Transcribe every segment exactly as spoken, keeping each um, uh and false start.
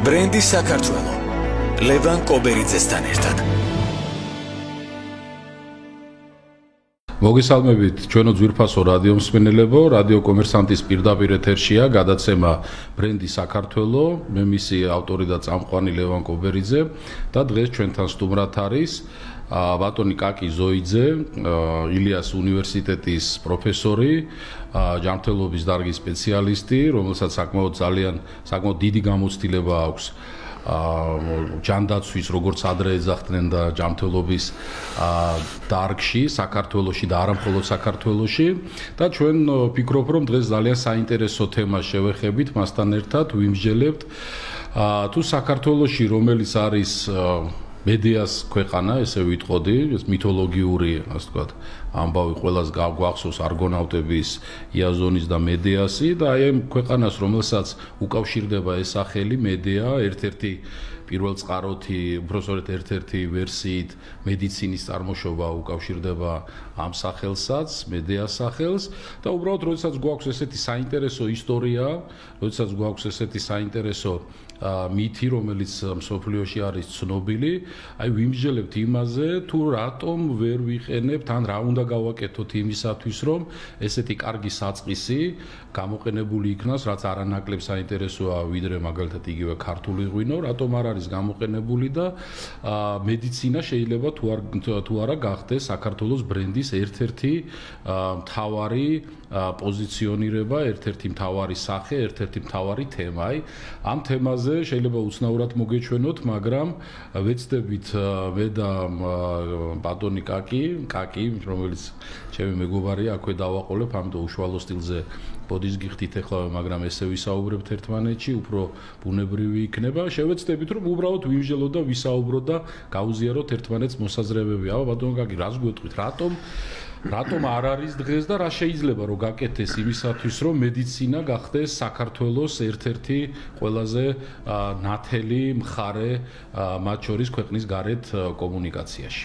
ბრენდი საქართველო ლევან კობერიძესთან ერთად. მოგესალმებით ჩვენო ძვირფასო რადიო მსმენელებო, რადიო კომერსანტის პირდაპირ ეთერშია გადაცემა ბრენდი საქართველო, მე მისი ავტორი და წამყვანი ლევან კობერიძე და დღეს ჩვენთან სტუმრად არის ბატონი კაკი ზოიძე, ილიას უნივერსიტეტის პროფესორი, ჯანმრთელობის დარგის სპეციალისტი, რომელსაც საკმაოდ ძალიან საკმაოდ დიდი გამოცდილება აქვს ჯანდაცვის, როგორც ადრე ეძახდნენ და ჯანმრთელობის დარგში, საქართველოში და არა მხოლოდ საქართველოში და ჩვენ ვფიქრობ, რომ დღეს ძალიან საინტერესო თემას შევეხებით მასთან ერთად, ვიმსჯელებთ თუ საქართველოში, რომელიც არის მედიას ქვეყანა, ესე ვიტყოდი, ეს მითოლოგიური, ასე ვთქვათ, ამბავი ყველას გვახსოვს არგონავტების, იაზონის და მედეასი და აი ამ ქვეყანას, რომელსაც უკავშირდება ეს სახელი მედეა, ერთ-ერთი პირველ წყაროთი, უბრალოდ ერთ-ერთი ვერსიით მედიცინის წარმოშობა უკავშირდება ამ სახელსაც, მედეას სახელს და უბრალოდ როდესაც გვაქვს ესეთი საინტერესო ისტორია, როდესაც გვაქვს ესეთი საინტერესო მითი, რომელიც მსოფლიოში არის ცნობილი, აი ვიმსჯელებთ იმაზე, თუ რატომ ვერ ვიყენებთ, ან რა უნდა გავაკეთოთ იმისათვის, რომ ესეთი კარგი საწყისი გამოყენებული იქნას, რაც არანაკლებ საინტერესოა, ვიდრე მაგალითად იგივე ქართული ღვინო, რატომ არ არის გამოყენებული და მედიცინა შეიძლება თუ არ თუ არა გახდეს საქართველოს ბრენდის ერთ-ერთი მთავარი პოზიციონირება, ერთ-ერთი მთავარი სახე, ერთ-ერთი მთავარი თემა. აი ამ თემაზე შეიძლება უცნაურად მოგეჩვენოთ, მაგრამ ვეცდებით მე და ბატონი კაკი, კაკი, რომელიც ჩემი მეგობარია, აქვე დავაყოლებ, ამიტომ უშუალო სტილზე ბოდის გიხდით ეხლა, მაგრამ ესე ვისაუბრებთ ერთმანეთში, უფრო ბუნებრივი იქნება. შევეცდებით, რომ უბრალოდ ვიმსჯელოთ და ვისაუბროთ და გავუზიაროთ ერთმანეთს მოსაზრებები. აბა ბატონი კაკი, რას გვეტყვით, რატომ რატომ არ არის დღეს და რა შეიძლება რომ გაკეთდეს იმისათვის, რომ მედიცინა გახდეს საქართველოს ერთ-ერთი ყველაზე ნათელი მხარე მათ შორის ქვეყნის გარეთ კომუნიკაციაში.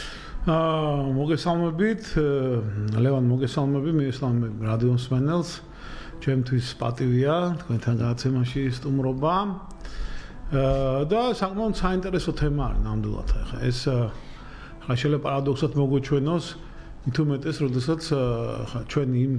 აა მოგესალმებით, ლევან მოგესალმები, მიესალმებ რადიო მსმენელს. ჩემთვის პატივია თქვენთან გადაცემაში სტუმრობა. აა და საკმაოდ საინტერესო თემა არის ნამდვილად. ახლა ეს ხა შეიძლება პარადოქსად მოგვეჩვენოს, მით უმეტეს, როდესაც ჩვენ იმ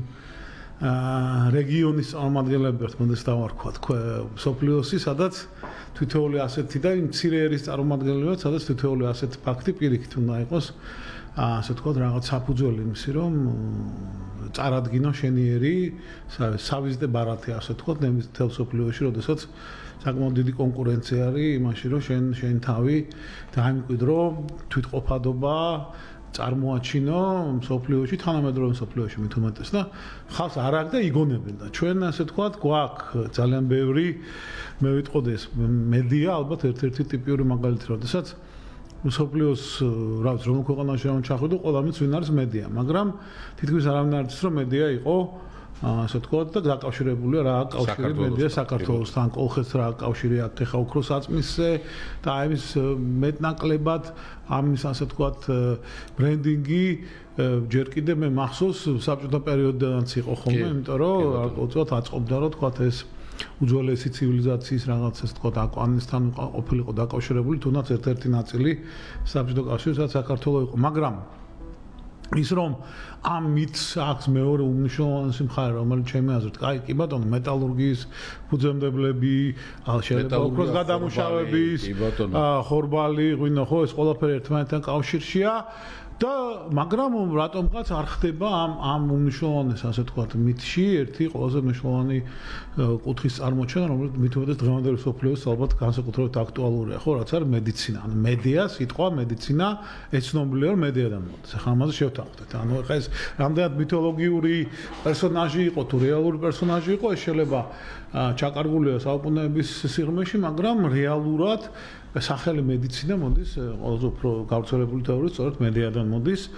რეგიონის წარმომადგენლები ვართ, მოდეს დავარქვათ, მსოფლიოსი, სადაც თითოეული ასეთი და იმ მცირე ერის წარმომადგენლები ვართ, სადაც თითოეული ასეთი ფაქტი პირიქით უნდა იყოს, ასე ვთქვათ, რაღაც საფუძველი იმისი, რომ წარადგინო შენიერი, სავიზიტე ბარათი, ასე ვთქვათ, მთელ მსოფლიოში, როდესაც საკმაოდ დიდი კონკურენცია არის იმაში, რომ შენ შენ თავი დაიმკვიდრო, თვითყოფადობა წარმოაჩინო მსოფლიოში, თანამედროვე მსოფლიოში მით უმეტეს და ხალხს არ აქვს და იგონებენ და ჩვენ ასე ვთქვათ, გვაქვს ძალიან ბევრი, მე ვიტყოდი ეს მედია, ალბათ ერთ-ერთი ტიპიური მაგალითი, როდესაც მსოფლიოს რა ვიცი, რომელ ქვეყანაში რომ ჩახვიდო, ყველამიც ვინ არის მედია, მაგრამ თითქმის არავინ არ იცის, რომ მედია იყო ასე ვთქვათ და დაკავშირებულია რა კავშირი მედია საქართველოსთან, კოლხეთს რა კავშირი აქვს ეხა ოქროს აწმისზე და ამის მეტნაკლებად ამის ასე ვთქვათ ბრენდინგი ჯერ კიდევ მე მახსოვს საბჭოთა პერიოდიდანაც იყო ხოლმე, იმიტომ რომ უცბად აწყობდა რომ ვთქვათ ეს უძველესი ცივილიზაციის რაღაც ასე ვთქვათ აკვანისთან ყოფილიყო დაკავშირებული, თუნდაც ერთ-ერთი ნაწილი საბჭოთა კავშირსაც საქართველო იყო, მაგრამ ის რომ ამ მითს აქვს მეორე უმნიშვნელოვანესი მხარე, რომელიც ჩემი აზრით, აი კი ბატონო, მეტალურგიის ფუძემდებლები, შეიძლება ოქროს გადამუშავების, ხორბალი, ღვინო, ხო, ეს ყველაფერი ერთმანეთთან კავშირშია და მაგრამ რატომღაც არ ხდება ამ ამ უმნიშვნელოვანეს, ასე ვთქვათ, მითში ერთი ყველაზე მნიშვნელოვანი კუთხის წარმოჩენა, რომელიც მით უმეტეს დღევანდელი მსოფლიოს ალბათ განსაკუთრებით აქტუალურია, ხო, რაც არის მედიცინა. ანუ მედია, სიტყვა მედიცინა, ეს ცნობილია, რომ მედიადან მოდის. ახლა ამაზე შევთანხმდეთ. ანუ ახლა ეს რამდენად მითოლოგიური პერსონაჟი იყო, თუ რეალური პერსონაჟი იყო, ეს შეიძლება ჩაკარგულია საუკუნეების სიღრმეში, მაგრამ რეალურად სახელი მედიცინა მოდის ყველაზე უფრო გავრცელებული თეორიით სწორედ მედიადან მოდის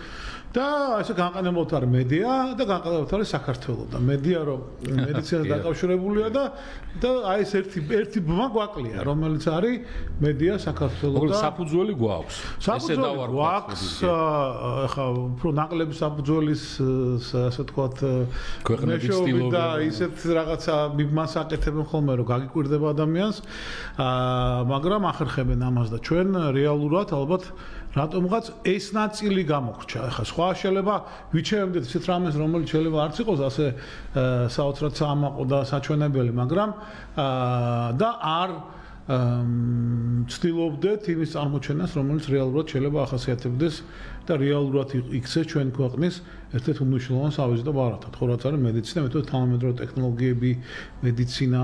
და ესე განყენებოთ არის მედია და განყენებოთ არის საქართველო და მედია რომ მედიცინას დაკავშირებულია და და აი ეს ერთი ერთი ბმა გვაკლია რომელიც არის მედია საქართველო და საფუძველი გვაქვს ესე დავარ გვაქვს ახლა უფრო ნაკლები საფუძველის ასე თქვათ ქვეყნების სტილობი და ისეთ რაღაცა მიბმას აკეთებენ ხოლმე რომ გაგიკვირდება ადამიანს მაგრამ ახერხებენ ამას და ჩვენ რეალურად ალბათ რატომღაც ეს ნაწილი გამოხრჩა. ახლა სხვა შეიძლება ვიჩვენებდეთ ისეთ რამეს, რომელიც შეიძლება არც იყოს ასე საოცრად საამაყო და საჩვენებელი, მაგრამ და არ ცდილობდეთ იმის წარმოჩენას, რომელიც რეალურად შეიძლება ახასიათებდეს და რეალურად იქცეს ჩვენ ქვეყნის ერთ-ერთ უმნიშვნელოვან სავიზიტო ბარათად. ხო რაც არის მედიცინა, მეტყვი თანამედროვე ტექნოლოგიები, მედიცინა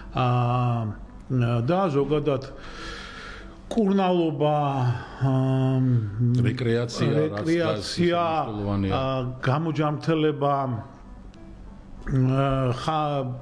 და ზოგადად კურნალობა, რეკრეაცია, რეკრეაცია, გამოჯამრთელება, ხა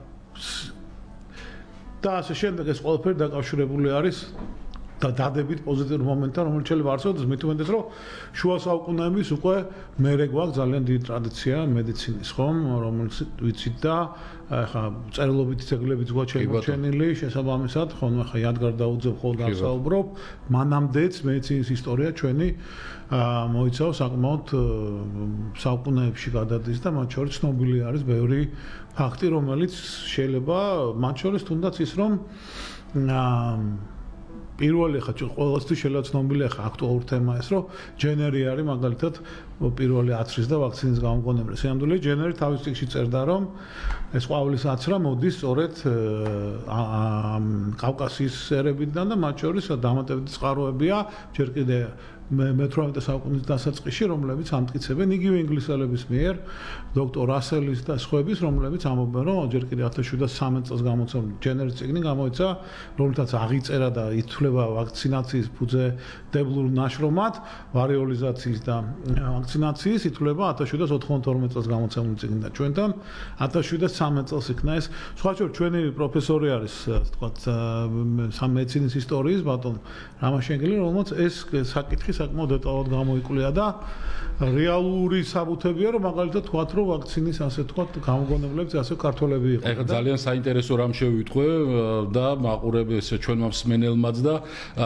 და ასე შემდეგ ეს ყველაფერი დაკავშირებული არის და დადებით პოზიტიურ მომენტთან, რომელიც შეიძლება არსებობს, მით უმეტეს რომ შუა საუკუნეების უკვე მერე გვაქვს ძალიან დიდი ტრადიცია მედიცინის, ხომ, რომელიც ვიცით და ახლა წერილობითი ძეგლებიც გვაქვს შემორჩენილი, შესაბამისად, ხო, ახლა იადგარ დაუძებ ხოლმე გასაუბრობ, მანამდეც მედიცინის ისტორია ჩვენი მოიცავს საკმაოდ საუკუნეებში გადადის და მათ შორის ცნობილი არის ბევრი ფაქტი, რომელიც შეიძლება მათ შორის თუნდაც ის რომ პირველი ხა ყოველთვის შეიძლება ცნობილია ხა აქტუალური თემა ეს რომ ჯენერი არის მაგალითად პირველი აცრის და ვაქცინის გამოგონებელი. სიამდვილე ჯენერი თავის წიგნში წერდა რომ ეს ყვავილის აცრა მოდის სწორედ კავკასიის ერებიდან და მათ შორის დამატებითი წყაროებია ჯერ კიდე მეთვრამეტე საუკუნის დასაწყისში, რომლებიც ამტკიცებენ იგივე ინგლისელების მიერ, დოქტორ რასელის და სხვების, რომლებიც ამბობენ, რომ ჯერ კიდე ათას შვიდსათ სამი წელს გამოცემ ჯენერის წიგნი გამოიცა, რომელთაც აღიწერა და ითვლება ვაქცინაციის ფუძემდებლურ ნაშრომად, ვარიოლიზაციის და ვაქცინაციის ითვლება ათას შვიდსათ ოთხმოცდათორმეტ წელს გამოცემული წიგნი და ჩვენთან ათას შვიდსათ სამი წელს იქნა ეს. სხვა შორის ჩვენი პროფესორი არის, ასე ვთქვათ, სამედიცინის ისტორიის ბატონ რამაშენგელი, რომელმაც ეს საკითხი საკმაოდ დეტალურად გამოიკვლია და რეალური საბუთებია რომ მაგალითად თქვათ რომ ვაქცინის ასე თქვათ გამოგონებლებს ასე ქართველები იყო. ეხლა ძალიან საინტერესო რამ შევიტყვე და მაყურებელს ჩვენმა მსმენელმაც და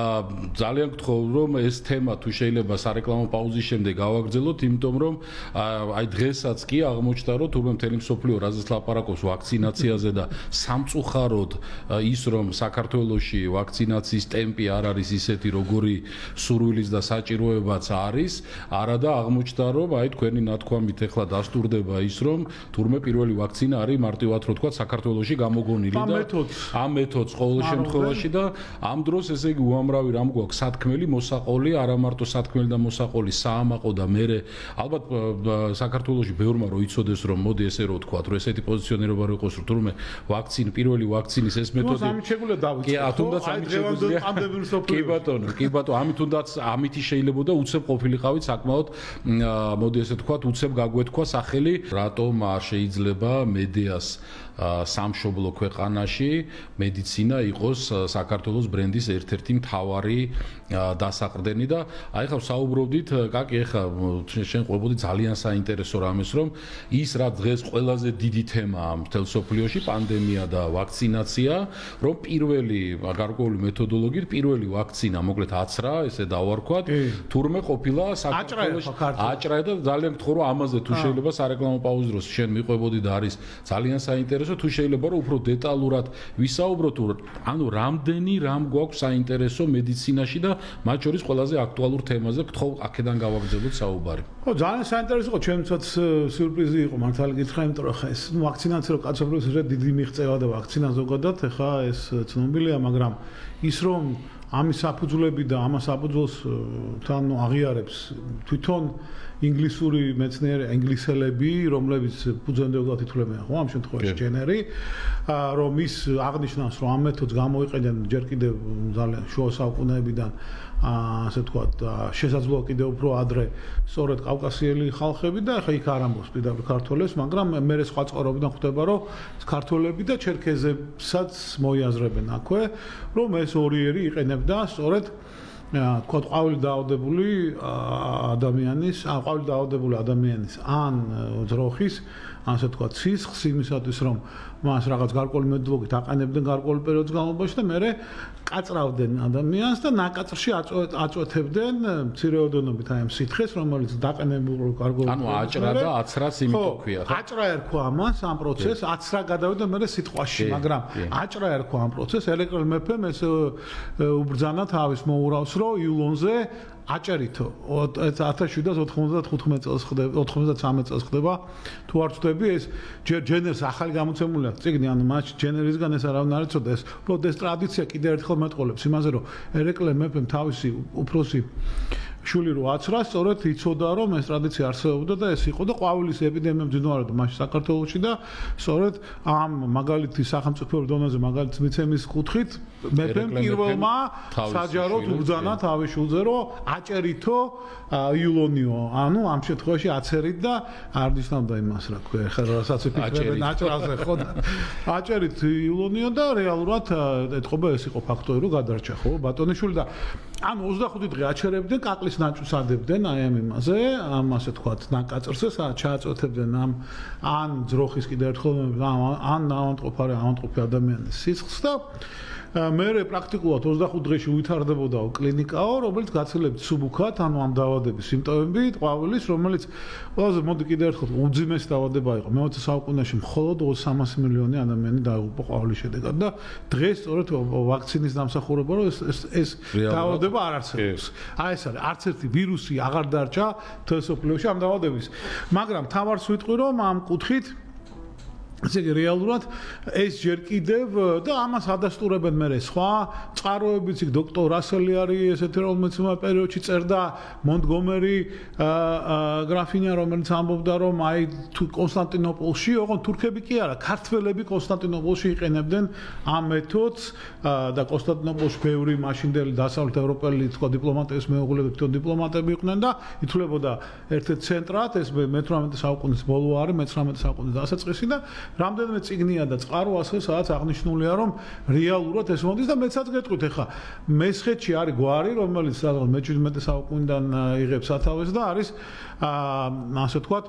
ძალიან გთხოვ რომ ეს თემა თუ შეიძლება სარეკლამო პაუზის შემდეგ გავაგრძელოთ, იმიტომ რომ აი დღესაც კი აღმოჩნდა რომ თურმე მთელი მსოფლიო რაზეც ლაპარაკობს ვაქცინაციაზე და სამწუხაროდ ის რომ საქართველოში ვაქცინაციის ტემპი არ არის ისეთი როგორი სურვილის და საჭიროებაც არის, არადა აღმოჩნდა რომ აი თქვენი ნათქვამით ეხლა დასტურდება ის რომ თურმე პირველი ვაქცინა არის მარტივად რო თქვა საქართველოში გამოგონილი და ამ მეთოდს ყოველ შემთხვევაში და ამ დროს ესე იგი უამრავი რამ გვაქვს სათქმელი მოსაყოლი, არა მარტო სათქმელი და მოსაყოლი საამაყო და მერე ალბათ საქართველოში ბევრმა რო იცოდეს რომ მოდი ესე რო თქვა რომ ესეთი პოზიციონირება რო იყოს რომ თურმე ვაქცინი პირველი ვაქცინის ეს მეთოდი ამით შეგვიძლია დავიწყოთ. კი, თუნდაც ამით შეგვიძლია. კი ბატონო, კი ბატონო, ამით თუნდაც ამითი შეიძლება და უცებ ყოფილიყავით საკმაოდ მოდი ესე თქვათ უცებ გაგვეთქვა სახელი რატომ არ შეიძლება მედიას სამშობლო ქვეყანაში მედიცინა იყოს საქართველოს ბრენდის ერთ-ერთი მთავარი დასაყრდენი და აი ხა საუბრობდით კაკი ეხა შენ ყვებოდი ძალიან საინტერესო რამეს რომ ის რა დღეს ყველაზე დიდი თემაა მთელ სოფლიოში პანდემია და ვაქცინაცია რომ პირველი გარკვეული მეთოდოლოგიით პირველი ვაქცინა მოკლედ აცრა ესე დავარქვათ თურმე ყოფილა საქართველოში აჭრა და ძალიან გთხოვ რომ ამაზე თუ შეიძლება სარეკლამო პაუზის დროს შენ მიყვებოდი და არის ძალიან საინტერესო თუ შეიძლება რომ უფრო დეტალურად ვისაუბროთ ანუ რამდენი რამ გვაქვს საინტერესო მედიცინაში და მათ შორის ყველაზე აქტუალურ თემაზე გთხოვ აქედან გავაგრძელოთ საუბარი. ხო ძალიან საინტერესო იყო ჩვენცაც სიურპრიზი იყო მართალი გითხრა იმიტომ რომ ხა ეს ვაქცინაცია რო კაცობრიობის დიდი მიღწევა და ვაქცინა ზოგადად ხა ეს ცნობილია მაგრამ ის რომ ამის საფუძვლები და ამას საფუძველს თან აღიარებს თვითონ ინგლისური მეცნიერი ინგლისელები რომლებიც ფუძემდებლად ითვლებიან ხო ამ შემთხვევაში ჯენერი რომ ის აღნიშნავს რომ ამ მეთოდს გამოიყენებენ ჯერ კიდევ ძალიან შუა საუკუნეებიდან ასე ვთქვათ შესაძლოა კიდევ უფრო ადრე სწორედ კავკასიელი ხალხები და ხა იქ არ ამბობს პირდაპირ ქართველებს მაგრამ მე სხვა წყაროებიდან ხვდება რომ ქართველები და ჩერქეზებსაც მოიაზრებენ აქვე რომ ეს ორიერი იყენებდა სწორედ თქვა ყვავილი დაავადებული ადამიანის, ან ყვავილი დაავადებული ადამიანის ან ძროხის, ასე თქვა ცისხლს იმისათვის რომ მას რაღაც გარკვეული მეთოდოლოგიით აყენებდნენ გარკვეული პერიოდის განმავლობაში და მერე კაწრავდნენ ადამიანს და ნაკაწრში აწვეთებდნენ მცირეოდენობით აი ამ სითხეს, რომელიც დაყენებულ გარკვეული ანუ აჭრა და აცრას იმიტომ ქვია ხო? აჭრა ერქვა ამას ამ პროცესს, აცრა გადავიდა მერე სიტყვაში, მაგრამ აჭრა ერქვა ამ პროცესს, ელექტრონ მეფემ ეს უბრძანა თავის მოურავს, რომ იულონზე აჭერითო ათას შვიდას ოცდახუთმეტ წელს ხდება, ოცდამეცხრამეტ წელს ხდება. თუ არ ვწდები ეს ჯენერს ახალი გამოცემული აქვს წიგნი, ანუ მას ჯენერისგან ეს არავინ არ იცოდა, ეს უბრალოდ ეს ტრადიცია კიდევ ერთხელ მეტყოლებს იმაზე, რომ ერეკლე მეფემ თავისი უფროსი შვილი რო აცრა, სწორედ იცოდა რომ ეს ტრადიცია არსებობდა და ეს იყო და ყვავილის ეპიდემია მძინვარებდა მაშინ საქართველოში და სწორედ ამ მაგალითი სახელმწიფო დონეზე მაგალითი მიცემის კუთხით მეფემ პირველმა საჯაროდ უბრძანა თავის შულზე რომ აჭერითო იულონიო, ანუ ამ შემთხვევაში აცერით და არ ნიშნავდა იმას რა ქვია, ხა რასაც ფიქრობენ აჭრაზე ხო და აჭერით იულონიო და რეალურად ეთყობა ეს იყო ფაქტორი რომ გადარჩა ხო ბატონიშვილი და ანუ ოცდახუთი დღე აჩერებდნენ კაკლის ნაჭუს ადებდნენ აი ამ იმაზე, ამ ასე თქვათ ნაკაწრს ჩააწვეთებდნენ ამ ან ძროხის კიდევ ერთხელ ან ავანტყოფარი ავანტყოფი ადამიანის სისხლს და მერე პრაქტიკულად ოცდახუთ დღეში უვითარდებოდა კლინიკაო, რომელიც გაცილებით სუბუქად, ანუ ამ დაავადების სიმპტომებით, ყვავილის, რომელიც ყველაზე მოდი კიდევ ერთხელ უძიმესი დაავადება იყო. მეოცე საუკუნეში მხოლოდ სამასი მილიონი ადამიანი დაიღუპა ყვავილის შედეგად და დღეს სწორედ ვაქცინის დამსახურება, რომ ეს ეს დაავადება არ არსებობს. აი ეს არის, არც ერთი ვირუსი აღარ დარჩა თესოფლიოში ამ დაავადების. მაგრამ თავარს ვიტყვი, რომ ამ კუთხით ესე იგი რეალურად ეს ჯერ კიდევ და ამას ადასტურებენ მე სხვა წყაროებიც იქ დოქტორ რასელი არის ესეთი რომელიც იმ პერიოდში წერდა მონტგომერი გრაფინია რომელიც ამბობდა რომ აი თუ კონსტანტინოპოლში ოღონდ თურქები კი არა ქართველები კონსტანტინოპოლში იყენებდნენ ამ მეთოდს და კონსტანტინოპოლში ბევრი მაშინდელი დასავლეთ ევროპელი თქვა დიპლომატების მეუღლეები თვითონ დიპლომატები იყვნენ და ითვლებოდა ერთ-ერთ ცენტრად ეს მეთვრამეტე საუკუნის ბოლო არის მეცხრამეტე საუკუნის დასაწყისი და რამდენიმე წიგნია და წყარო ასე სადაც აღნიშნულია რომ რეალურად ეს მოდის და მეცაც გეტყვით ახლა მესხეთში არის გვარი რომელიც სადღაც მეჩვიდმეტე საუკუნიდან იღებს სათავეს და არის ასე ვთქვათ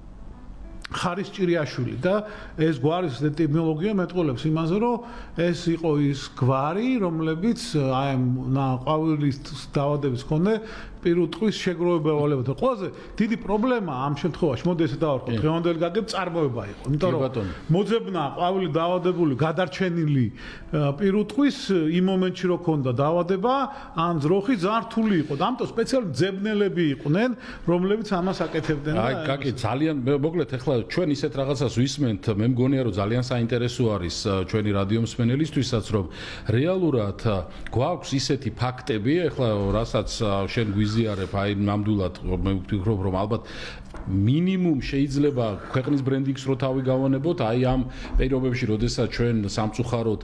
ხარის ჭირიაშვილი და ეს გვარის ეტიმოლოგია მეტყოლებს იმაზე რომ ეს იყო ის გვარი რომლებიც აი ამ ყვავილის დაავადების მქონე პირუტ ტყვის შეგროვებავალებად. ყველაზე დიდი პრობლემა ამ შემთხვევაში, მოდი ესე დავარქვა, დღევანდელი გაგებ წარმოება იყო. იმიტომ რომ მოძებნა ყვავილი დაავადებული, გადარჩენილი პირუტ ტყვის იმ მომენტში რო ქონდა დაავადება, ან ძროხი ზართული იყო. და ამიტომ სპეციალური ძებნელები იყვნენ, რომლებიც ამას აკეთებდნენ. აი, კაკი, ძალიან მოკლედ ახლა ჩვენ ისეთ რაღაცას ვისმენთ, მე მგონია რომ ძალიან საინტერესო არის ჩვენი რადიო მსმენელისთვისაც, რომ რეალურად გვაქვს ისეთი ფაქტები, ახლა რასაც შენ გვიზიარებ, აი ნამდვილად მე ვფიქრობ, რომ ალბათ მინიმუმ შეიძლება ქვეყნის ბრენდინგს რო თავი გავანებოთ, აი ამ პერიოდებში, როდესაც ჩვენ სამწუხაროდ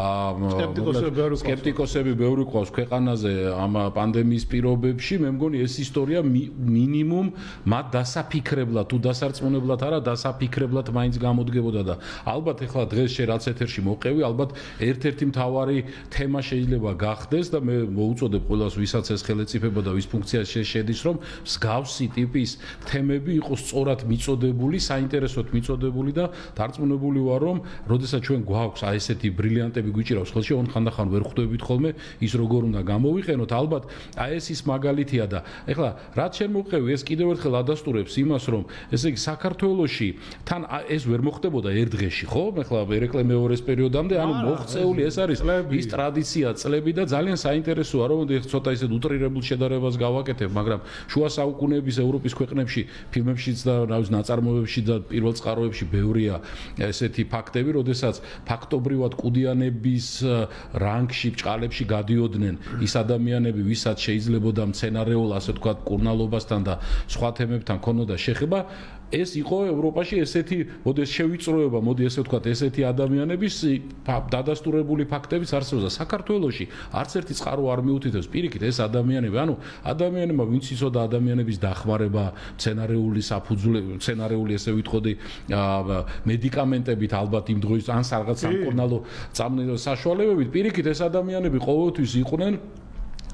სკეპტიკოსები ბევრი ყავს ქვეყანაზე ამ პანდემიის პირობებში, მე მგონი ეს ისტორია მინიმუმ მათ დასაფიქრებლად, თუ დასარწმუნებლად არა, დასაფიქრებლად მაინც გამოდგებოდა და ალბათ ახლა დღეს შე რაც ეთერში მოყევი, ალბათ ერთ-ერთი მთავარი თემა შეიძლება გახდეს და მე მოუწოდებ ყველას, ვისაც ეს ხელეწიფება და ვის ფუნქციაში შედის, რომ მსგავსი ტიპის თემები იყოს სწორად მიწოდებული, საინტერესოდ მიწოდებული და დარწმუნებული ვარ, რომ როდესაც ჩვენ გვაქვს აი ესეთი ბრილიანტები გვიჭირავს ხელში, ოღონდ ხანდახან ვერ ხვდებით ხოლმე ის როგორ უნდა გამოვიყენოთ, ალბათ აი ეს ის მაგალითია და ეხლა რაც შენ მოყევი, ეს კიდევ ერთხელ ადასტურებს იმას, რომ ესე იგი საქართველოში თან ეს ვერ მოხდებოდა ერთ დღეში, ხო? ეხლა ერეკლე მეორეს პერიოდამდე, ანუ მოღწეული ეს არის ის ტრადიცია, წლები და ძალიან საინტერესოა, რომ ცოტა ისეთ უტრირებულ შედარებას გავაკეთებ, მაგრამ შუა საუკუნეების ევროპის ქვეყნებში ფილმებშიც და რავის ნაწარმოებებში და პირველ წყაროებში ბევრია ესეთი ფაქტები, როდესაც ფაქტობრივად კუდიანების რანგში, ბჭყალებში გადიოდნენ ის ადამიანები, ვისაც შეიძლებოდა მცენარეულ, ასე ვთქვათ, კურნალობასთან და სხვა თემებთან ქონოდა შეხება, ეს იყო ევროპაში ესეთი, მოდი შევიწროება, მოდი ესე ვთქვათ, ესეთი ადამიანების დადასტურებული ფაქტებიც არსებობს. საქართველოში არც ერთი წყარო არ მიუთითებს პირიქით ეს ადამიანები, ანუ ადამიანებმა ვინც იცოდა ადამიანების დახმარება, მცენარეული საფუძვლე, მცენარეული ესე ვიტყოდი, მედიკამენტებით ალბათ იმ დროის ან რაღაც სამკურნალო საშუალებებით, პირიქით ეს ადამიანები ყოველთვის იყვნენ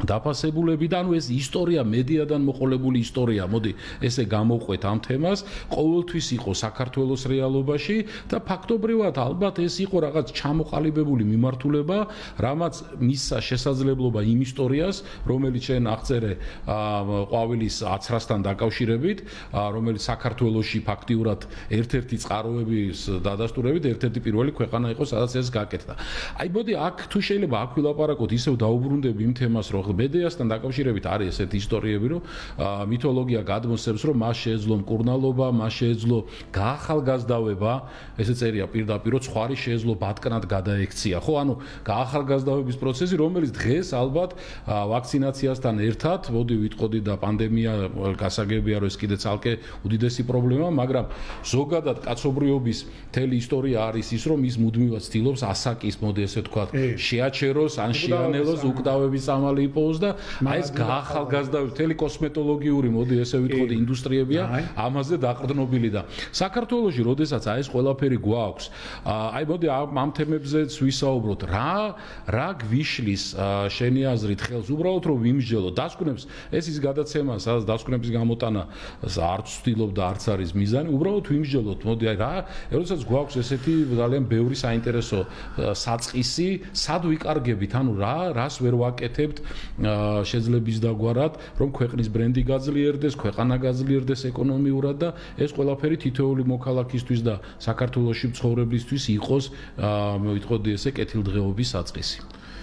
დაფასებულები და ანუ ეს ისტორია მედიადან მოყოლებული ისტორია. მოდი ესე გამოვყვეთ ამ თემას. ყოველთვის იყო საქართველოს რეალობაში და ფაქტობრივად ალბათ ეს იყო რაღაც ჩამოყალიბებული მიმართულება, რამაც მისცა შესაძლებლობა იმ ისტორიას, რომელიც შენ აღწერე ყვავილის აცრასთან დაკავშირებით, რომელიც საქართველოში ფაქტიურად ერთ-ერთი წყაროების დადასტურებით ერთ-ერთი პირველი ქვეყანა იყო, სადაც ეს გაკეთდა. აი მოდი აქ თუ შეიძლება აქ ვილაპარაკოთ, ისევ დაუბრუნდები იმ თემას, რომ მედიასთან დაკავშირებით არის ესეთი ისტორიები, რომ მითოლოგია გადმოსცემს, რომ მას შეეძლო მკურნალობა, მას შეეძლო გაახალგაზრდავება, ესე წერია პირდაპირ, რომ ცხარი შეეძლო ბატკნად გადაექცია. ხო, ანუ გაახალგაზრდავების პროცესი, რომელიც დღეს ალბათ ვაქცინაციასთან ერთად, მოდი ვიტყოდი და პანდემია გასაგებია, რომ ეს კიდე ცალკე უდიდესი პრობლემაა, მაგრამ ზოგადად კაცობრიობის მთელი ისტორია არის ის, რომ ის მუდმივად ცდილობს ასაკის, მოდი ესე ვთქვათ, შეაჩეროს ან შეანელოს უკვდავების წამალი იპოვოს და აი ეს გაახალგაზრდავი მთელი კოსმეტოლოგიური, მოდი ესე ვიტყოდი, ინდუსტრიებია ამაზე დაყრდნობილი და საქართველოში, როდესაც აი ეს ყველაფერი გვაქვს, აი მოდი ამ თემებზეც ვისაუბროთ, რა რა გვიშლის შენი აზრით ხელს უბრალოდ რომ ვიმსჯელოთ, დასკვნებს ეს ის გადაცემა, სადაც დასკვნების გამოტანა არც ვცდილობ და არც არის მიზანი, უბრალოდ ვიმსჯელოთ, მოდი აი რა, როდესაც გვაქვს ესეთი ძალიან ბევრი საინტერესო საწყისი, სად ვიკარგებით, ანუ რა რას ვერ ვაკეთებთ შეძლების დაგვარად, რომ ქვეყნის ბრენდი გაძლიერდეს, ქვეყანა გაძლიერდეს ეკონომიურად და ეს ყველაფერი თითოეული მოქალაქისთვის და საქართველოში მცხოვრებლისთვის იყოს, მოვიტყოდი ესე, კეთილდღეობის საწყისი.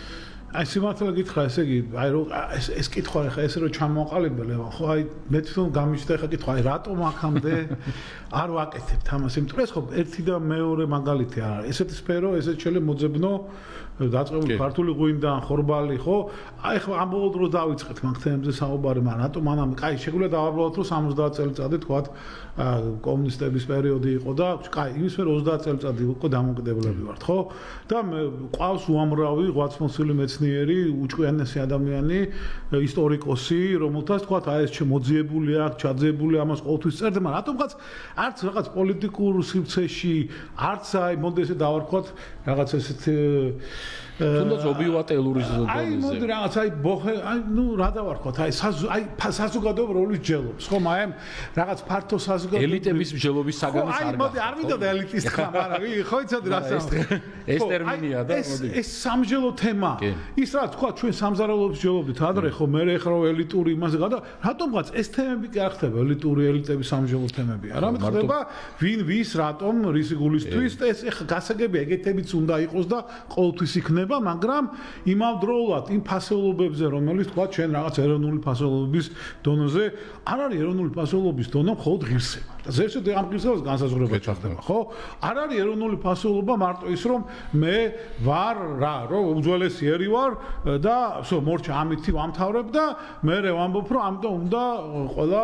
აი სიმართლე გითხრა, ესე იგი, აი რომ ეს ეს კითხვა ხა ესე რომ ჩამოყალიბე, ხო აი მე თვითონ გამიჩნდა ხა კითხვა, აი რატომ აქამდე არ ვაკეთებთ ამას, იმიტომ რომ ეს ხო ერთი და მეორე მაგალითი არა. ესეთი სფერო, ესეთ შეიძლება მოძებნო დაწყებული ქართული ღვინდა, ხორბალი, ხო? აი ხო ამბობთ რომ დავიწყეთ მაგ თემებზე საუბარი, მაგრამ რატომ ანამ, კაი, შეგვიძლია დავაბლოთ რომ სამოცდაათ წელიწადი თქვათ კომუნისტების პერიოდი იყო და კაი, იმის მერე ოცდაათ წელიწადი უკვე დამოუკიდებლები ვართ, ხო? და ყავს უამრავი ღვაწლმოსილი მეცნიერი, უჭკვიანესი ადამიანი, ისტორიკოსი, რომელთაც თქვათ აი ეს შემოძიებული აქვს, ჩაძიებული ამას ყოველთვის წერდა, მაგრამ რატომღაც არც რაღაც პოლიტიკურ სივრცეში, არც აი მოდი ესე დავარქვათ რაღაც ესეთ თუნდაც ობიუატელური ზოგადად. აი მოდი რაღაც აი ბოხე, აი ნუ რა დავარქვათ, აი აი საზოგადოება როლის ჯელობს, ხო, აი რაღაც ფართო საზოგადოება ელიტების მსჯელობის საგანის არ გახდა. აი მოდი არ მინდოდა ელიტის თქვა, მაგრამ ხო იცოდი რა ეს ტერმინია და მოდი. ეს სამსჯელო თემა. ის რა თქვა ჩვენ სამზარეულოს მსჯელობთ ადრე, ხო, მე ეხლა ელიტური იმაზე გადა, რატომღაც ეს თემები კი არ ხდება, ელიტური ელიტების სამსჯელო თემები. არამედ ხდება ვინ ვის რატომ რისი გულისთვის და ეს ეხლა გასაგებია, ეგეთებიც უნდა იყოს და ყოველთვის იქნება, მაგრამ იმავდროულად იმ ფასეულობებზე, რომელიც თქვა ჩვენ რაღაც ეროვნული ფასეულობის დონეზე, არ არის ეროვნული ფასეულობის დონე მხოლოდ ღირსება. და ზოგადად ამ ღირსებას განსაზღვრება ჩახდება, ხო? არ არის ეროვნული ფასეულობა მარტო ის, რომ მე ვარ რა, რომ უძველესი ერი ვარ და всё, მორჩა ამითი ვამთავრებ და მე ვამბობ, რომ ამიტომ უნდა ყველა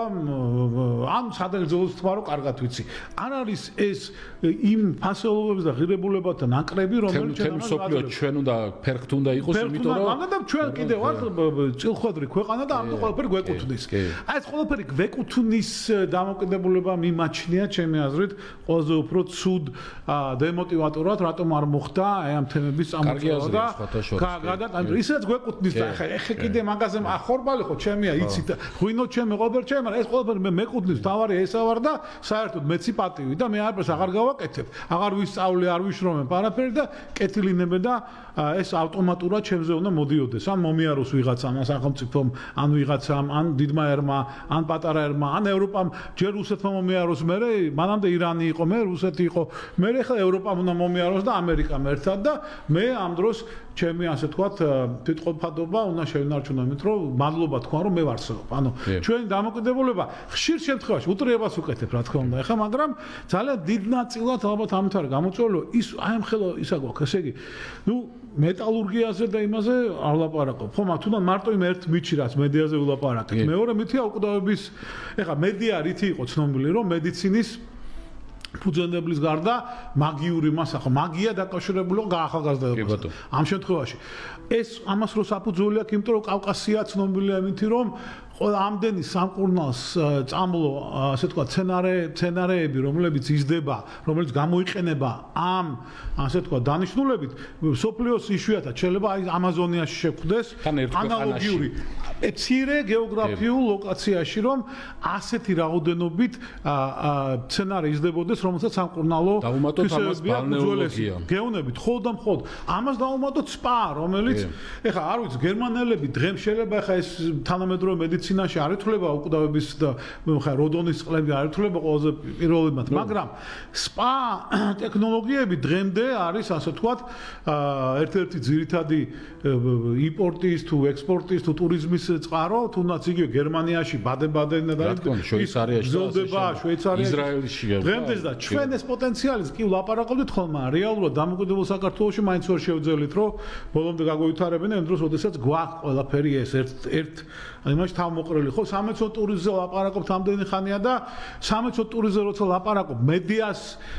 ამ სადაგრძელოს თქვა, რომ კარგად ვიცი. არ არის ეს იმ ფასეულობების და ღირებულებათა ნაკრები, რომელიც ჩვენ ჩვენ უნდა ფერხთ უნდა იყოს, იმიტომ რომ მაგათაც ჩვენ კიდევ ვართ წილხვედრი ქვეყანა და ამიტომ ყველაფერი გვეკუთვნის. აი ეს ყველაფერი გვეკუთვნის დამოკიდებულება მიმაჩნია ჩემი აზრით ყველაზე უფრო ცუდ დემოტივატორად, რატომ არ მოხდა აი ამ თემების წამოწევა და გადად ანუ ისაც გვეკუთვნის და ხა ეხა კიდე მაგაზე ახორბალი ხო ჩემია, იცით, ღვინო ჩემი, ყოფერ ჩემი, ეს ყველაფერი მე მეკუთვნის, თავარი ესა ვარ და საერთოდ მეცი პატივი და მე არაფერს აღარ გავაკეთებ, აღარ ვისწავლე, არ ვიშრომებ არაფერი და კეთილინებე და ეს ავტომატურად ჩემზე უნდა მოდიოდეს. ან მომიაროს ვიღაცამ, ან სახელმწიფომ, ან ვიღაცამ, ან დიდმა ერმა, ან პატარა ერმა, ან ევროპამ, ჯერ რუსეთმა მომიაროს, მერე მანამდე ირანი იყო, მე რუსეთი იყო, მერე ხა ევროპამ უნდა მომიაროს და ამერიკამ ერთად და მე ამ დროს ჩემი ასე თქვათ თვითყოფადობა უნდა შევინარჩუნო იმით, რომ მადლობა თქვა, რომ მე ვარსებობ. ანუ ჩვენი დამოკიდებულება ხშირ შემთხვევაში უტრიებას უკეთებ, რა თქმა უნდა. ეხლა მაგრამ ძალიან დიდ ნაწილად ალბათ ამით არის გამოწვეული, ის აი ამ ხელო ისა გვაქვს, ესე იგი, ნუ მეტალურგიაზე და იმაზე არ ვლაპარაკობ. ხო, მაგრამ თუნდაც მარტო იმ ერთ მითში რაც მედიაზე ვლაპარაკებ. მეორე მითია უკვდავების, ეხლა მედია რითი იყო ცნობილი, რომ მედიცინის ფუძემდებლის გარდა მაგიური მასა, ხო, მაგია დაკავშირებული გაახალგაზრდებასთან. ამ შემთხვევაში ეს ამას რო საფუძველი აქვს, იმიტომ რომ კავკასია ცნობილია იმითი, რომ ყველა ამდენი სამკურნალს წამლო, ასე თქვა, სცენარე სცენარეები, რომლებიც იზრდება, რომელიც გამოიყენება ამ, ასე თქვა, დანიშნულებით, სოფლიოს იშვიათად შეიძლება აი ამაზონიაში შეხვდეს ანალოგიური მცირე გეოგრაფიულ ლოკაციაში, რომ ასეთი რაოდენობით სცენარი იზრდებოდეს, რომელსაც სამკურნალო თვისებებია გეუნებით, ხოლმე და მხოლოდ ამას დავუმატოთ სპა, რომელიც ეხლა არ ვიცი, გერმანელები დღემ შეიძლება ეხლა ეს თანამედროვე მედიცინაში არ ითვლება უკვდავების და ხა როდონის წყლები არ ითვლება ყველაზე პირველად, მაგრამ სპა ტექნოლოგიები დღემდე არის, ასე ვთქვათ, ერთ-ერთი ძირითადი იმპორტის თუ ექსპორტის თუ ტურიზმის წყარო, თუნდაც იგივე გერმანიაში, ბადენ-ბადენში და შვეიცარიაში, შვეიცარიაში, ისრაელში. დღემდე და ჩვენ ეს პოტენციალის კი ვლაპარაკობთ ხოლმე, რეალურად დამოუკიდებელ საქართველოში მაინც ვერ შევძელით, რომ ბოლომდე გაგვევითარებინა იმ დროს, როდესაც გვაქვს ყველაფერი ეს ერთ ერთ იმაში თავმოყრილი. ხო, სამეცნიერო ტურიზმზე ლაპარაკობთ ამდენი ხანია და სამეცნიერო ტურიზმზე როცა ლაპარაკობ, მედიას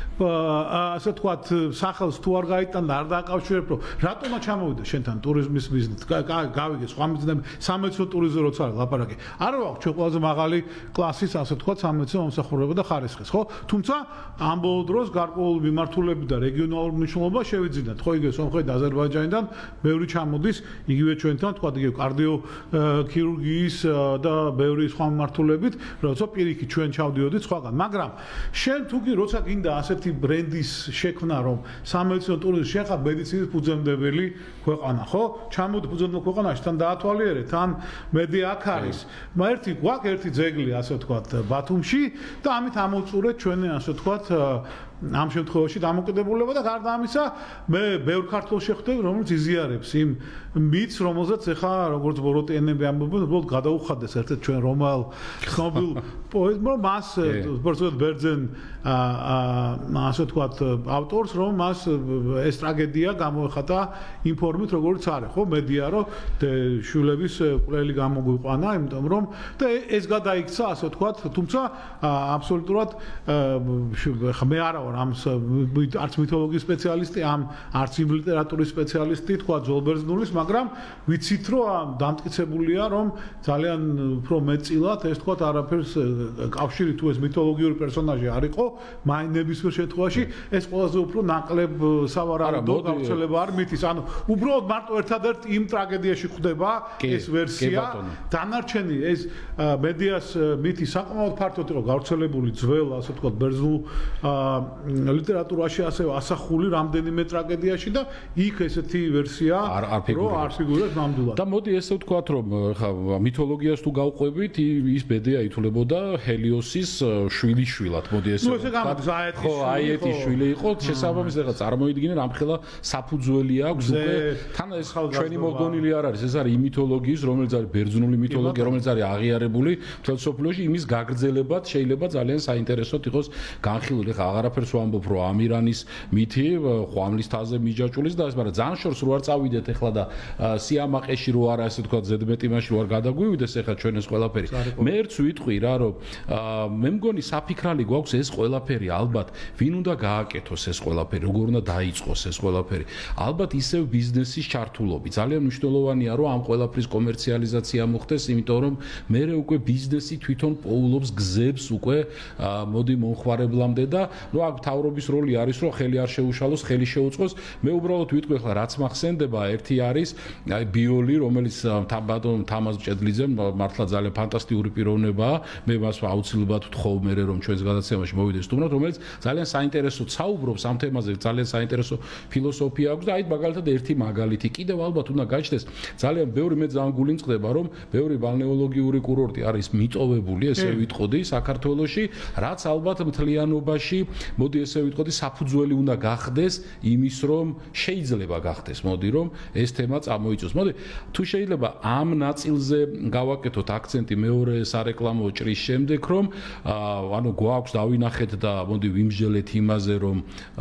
ასე ვთქვათ, სახელს თუ არ გაიტანა, არ დააკავშირებ, რომ რატომა ჩამოვიდა შენთან ტურიზმის ბიზნესი. გავიგე სხვა მიზნები, სამეცნიერო ტურიზმზე როცა ლაპარაკი. არ ვაქვს ჩვენ ყველაზე მაღალი კლასის, ასე ვთქვათ, სამეცნიერო მომსახურება და ხარისხის, ხო? თუმცა ამ ბოლო დროს გარკვეული მიმართულები და რეგიონალური მნიშვნელობა შევიძინათ. ხო, იგივე სომხეთი, აზერბაიჯანიდან ბევრი ჩამოდის, იგივე ჩვენთან, თქვა, იგივე კარდიოქირურგიის და ბევრი სხვა მიმართულებით, როცა პირიქით ჩვენ ჩავდიოდით სხვაგან. მაგრამ შენ თუ კი როცა გინდა ასეთი ბრენდის შექმნა, რომ სამეცნიერო ტურიზმი შეხა მედიცინის ფუძემდებელი ქვეყანა, ხო? ჩამოდი ფუძემდებელ ქვეყანაში, თან დაათვალიერე, თან მედია აქ არის. ერთი გვაქვს ერთი ძეგლი, ასე ვთქვათ, ბათუმში და ამით ამოვწურეთ ჩვენი, ასე ვთქვათ, ამ შემთხვევაში დამოკიდებულება და გარდა ამისა, მე ბევრ ქართველს შეხვდები, რომელიც იზიარებს იმ მითს, რომელზეც ეხა როგორც ბოროტიანები ამბობენ, უბრალოდ გადაუხადეს ერთ-ერთ ჩვენ რომაელ ცნობილ პოეტმა, მას უბრალოდ ბერძენ ასე ვთქვათ, ავტორს, რომ მას ეს ტრაგედია გამოეხატა იმ ფორმით, როგორც არის, ხო, მედია, რომ შვილების კვლელი გამოგვიყვანა, იმიტომ რომ და ეს გადაიქცა, ასე ვთქვათ, თუმცა აბსოლუტურად მე არა არც არც მითოლოგიის სპეციალისტი, ამ არც იმ ლიტერატურის სპეციალისტი, თქვა ძველბერძნულის, მაგრამ ვიცით, რომ დამტკიცებულია, რომ ძალიან უფრო მეტწილად ეს თქვა არაფერს კავშირი თუ ეს მითოლოგიური პერსონაჟი არ იყო, მაინც ნებისმიერ შემთხვევაში ეს ყველაზე უფრო ნაკლებ სავარაუდო გავრცელება არ მითის, ანუ უბრალოდ მარტო ერთადერთ იმ ტრაგედიაში ხვდება ეს ვერსია, დანარჩენი ეს მედიას მითი საკმაოდ ფართოდ იყო გავრცელებული ძველ, ასე ვთქვათ, ბერძნულ ლიტერატურაში ასევე ასახული რამდენიმე ტრაგედიაში და იქ ესეთი ვერსია რო არ ფიგურებს ნამდვილად. და მოდი ესე ვთქვათ, რომ ხა მითოლოგიას თუ გავყვებით, ის ბედია ითვლებოდა ჰელიოსის შვილიშვილად. მოდი ესე ვთქვათ. ხო, აიეთის შვილი იყო, შესაბამისად ახლა წარმოიდგინე, რამხელა საფუძველი აქვს უკვე თან ეს ჩვენი მოგონილი არ არის, ეს არის იმ მითოლოგიის, რომელიც არის ბერძნული მითოლოგია, რომელიც არის აღიარებული მთელ სოფლიოში, იმის გაგრძელებად შეიძლება ძალიან საინტერესოდ იყოს განხილული. ხა აღარაფერს ვამბობ, რომ ამირანის მითი ხვამლის თაზე მიჯაჭულის და ეს, მაგრამ ძალიან შორს რო არ წავიდეთ ახლა და სიამაყეში რო არა, ასე თქვა, ზედმეტი მაშინ რო არ გადაგვივიდეს ახლა ჩვენ ეს ყველაფერი. მე ერთს ვიტყვი რა, რომ მე მგონი საფიქრალი გვაქვს ეს ყველაფერი, ალბათ ვინ უნდა გააკეთოს ეს ყველაფერი, როგორ უნდა დაიწყოს ეს ყველაფერი. ალბათ ისევ ბიზნესის ჩართულობი. ძალიან მნიშვნელოვანია, რომ ამ ყველაფრის კომერციალიზაცია მოხდეს, იმიტომ რომ მე უკვე ბიზნესი თვითონ პოულობს გზებს უკვე მოდი მომხმარებლამდე და ნუ აქ თავრობის როლი არის, რომ ხელი არ შეუშალოს, ხელი შეუწყოს. მე უბრალოდ ვიტყვი ახლა რაც მახსენდება, ერთი არის აი ბიოლი, რომელიც ბატონ თამაზ მჭედლიძემ მართლა ძალიან ფანტასტიკური პიროვნებაა. მე მას აუცილებლად ვთხოვ მე რომ ჩვენს გადაცემაში მოვიდეს სტუმრად, რომელიც ძალიან საინტერესო საუბრობს ამ თემაზე, ძალიან საინტერესო ფილოსოფია აქვს და აი მაგალითად ერთი მაგალითი კიდევ ალბათ უნდა გაჩნდეს. ძალიან ბევრი მე ძალიან გულიმწყდება, რომ ბევრი ბალნეოლოგიური კურორტი არის მიტოვებული, ესე ვიტყოდი საქართველოში, რაც ალბათ მთლიანობაში მოდი ესე ვიტყოდი საფუძველი უნდა გახდეს იმის, რომ შეიძლება გახდეს, მოდი რომ ეს თემა წამოიწოს. მოდი თუ შეიძლება ამ ნაწილზე გავაკეთოთ აქცენტი მეორე სარეკლამო ჭრის შემდეგ, რომ ანუ გვაქვს დავინახეთ და მოდი ვიმსჯელეთ იმაზე, რომ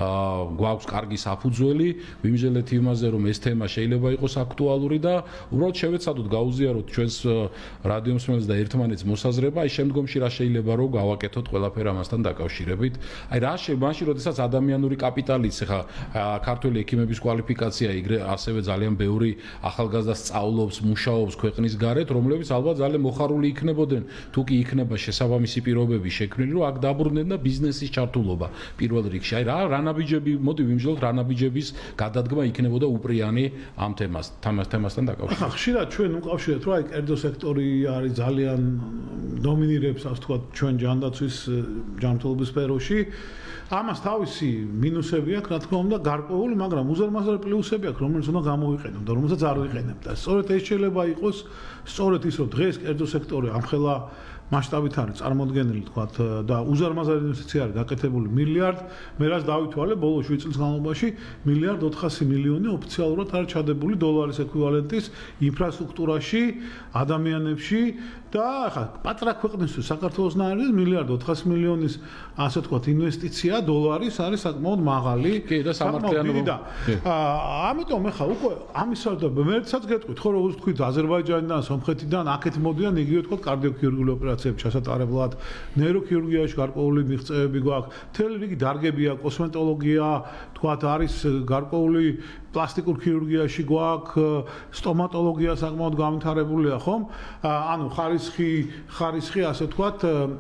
გვაქვს კარგი საფუძველი, ვიმსჯელეთ იმაზე, რომ ეს თემა შეიძლება იყოს აქტუალური და უბრალოდ შევეცადოთ გაუზიაროთ ჩვენს რადიო მსმენელს და ერთმანეთს მოსაზრება, აი შემდგომში რა შეიძლება რომ გავაკეთოთ ყველაფერ ამასთან დაკავშირებით. აი რა მაშინ მაშინ როდესაც ადამიანური კაპიტალიც ხა ქართველი ექიმების კვალიფიკაცია იგრე ასევე ძალიან ბევრი ახალგაზრდა სწავლობს, მუშაობს ქვეყნის გარეთ, რომლებიც ალბათ ძალიან მოხარული იქნებოდნენ, თუ კი იქნება შესაბამისი პირობები შექმნილი, რომ აქ დაბრუნდნენ და ბიზნესის ჩართულობა პირველ რიგში. აი რა რა ნაბიჯები, მოდი ვიმსჯელოთ რა ნაბიჯების გადადგმა იქნებოდა უპრიანი ამ თემას, თემასთან დაკავშირებით. ახლა ხშირად ჩვენ უკავშირეთ, რომ აი კერძო სექტორი არის ძალიან დომინირებს, ასე ვთქვათ, ჩვენ ჯანდაცვის ჯანმრთელობის სფეროში. ამას თავისი მინუსები აქვს, რა თქმა უნდა, გარკვეული, მაგრამ უზარმაზარი პლუსები აქვს, რომელიც უნდა გამოვიყენოთ და რომელსაც არ ვიყენებთ. და სწორედ ეს შეიძლება იყოს, სწორედ ის, რომ დღეს კერძო სექტორი ამხელა მასშტაბით არის წარმოდგენილი, თქვათ, და უზარმაზარი ინვესტიცია არის გაკეთებული მილიარდ, მე რაც დავითვალე ბოლო შვიდ წლის განმავლობაში მილიარდ ოთხასი მილიონი ოფიციალურად არის ჩადებული დოლარის ეკვივალენტის ინფრასტრუქტურაში, ადამიანებში და ახლა პატარა ქვეყნისთვის საქართველოსნაირად მილიარდ ოთხასი მილიონის ასე ვთქვათ ინვესტიცია დოლარის არის საკმაოდ მაღალი. კი და სამართლიანობა. ამიტომ ახლა უკვე ამისაც და მეცაც გეტყვით, ხო როგორც თქვით აზერბაიჯანიდან, სომხეთიდან, აქეთ მოდიან იგივე ვთქვათ კარდიოქირურგიული ოპერაციების ჩასატარებლად, ნეიროქირურგიაში გარკვეული მიღწევები გვაქვს, მთელი რიგი დარგები აქვს, კოსმეტოლოგია, თქვათ არის გარკვეული პლასტიკურ ქირურგიაში გვაქვს, სტომატოლოგია საკმაოდ განვითარებულია, ხომ? ანუ ხარისხი, ხარისხი ასე ვთქვათ,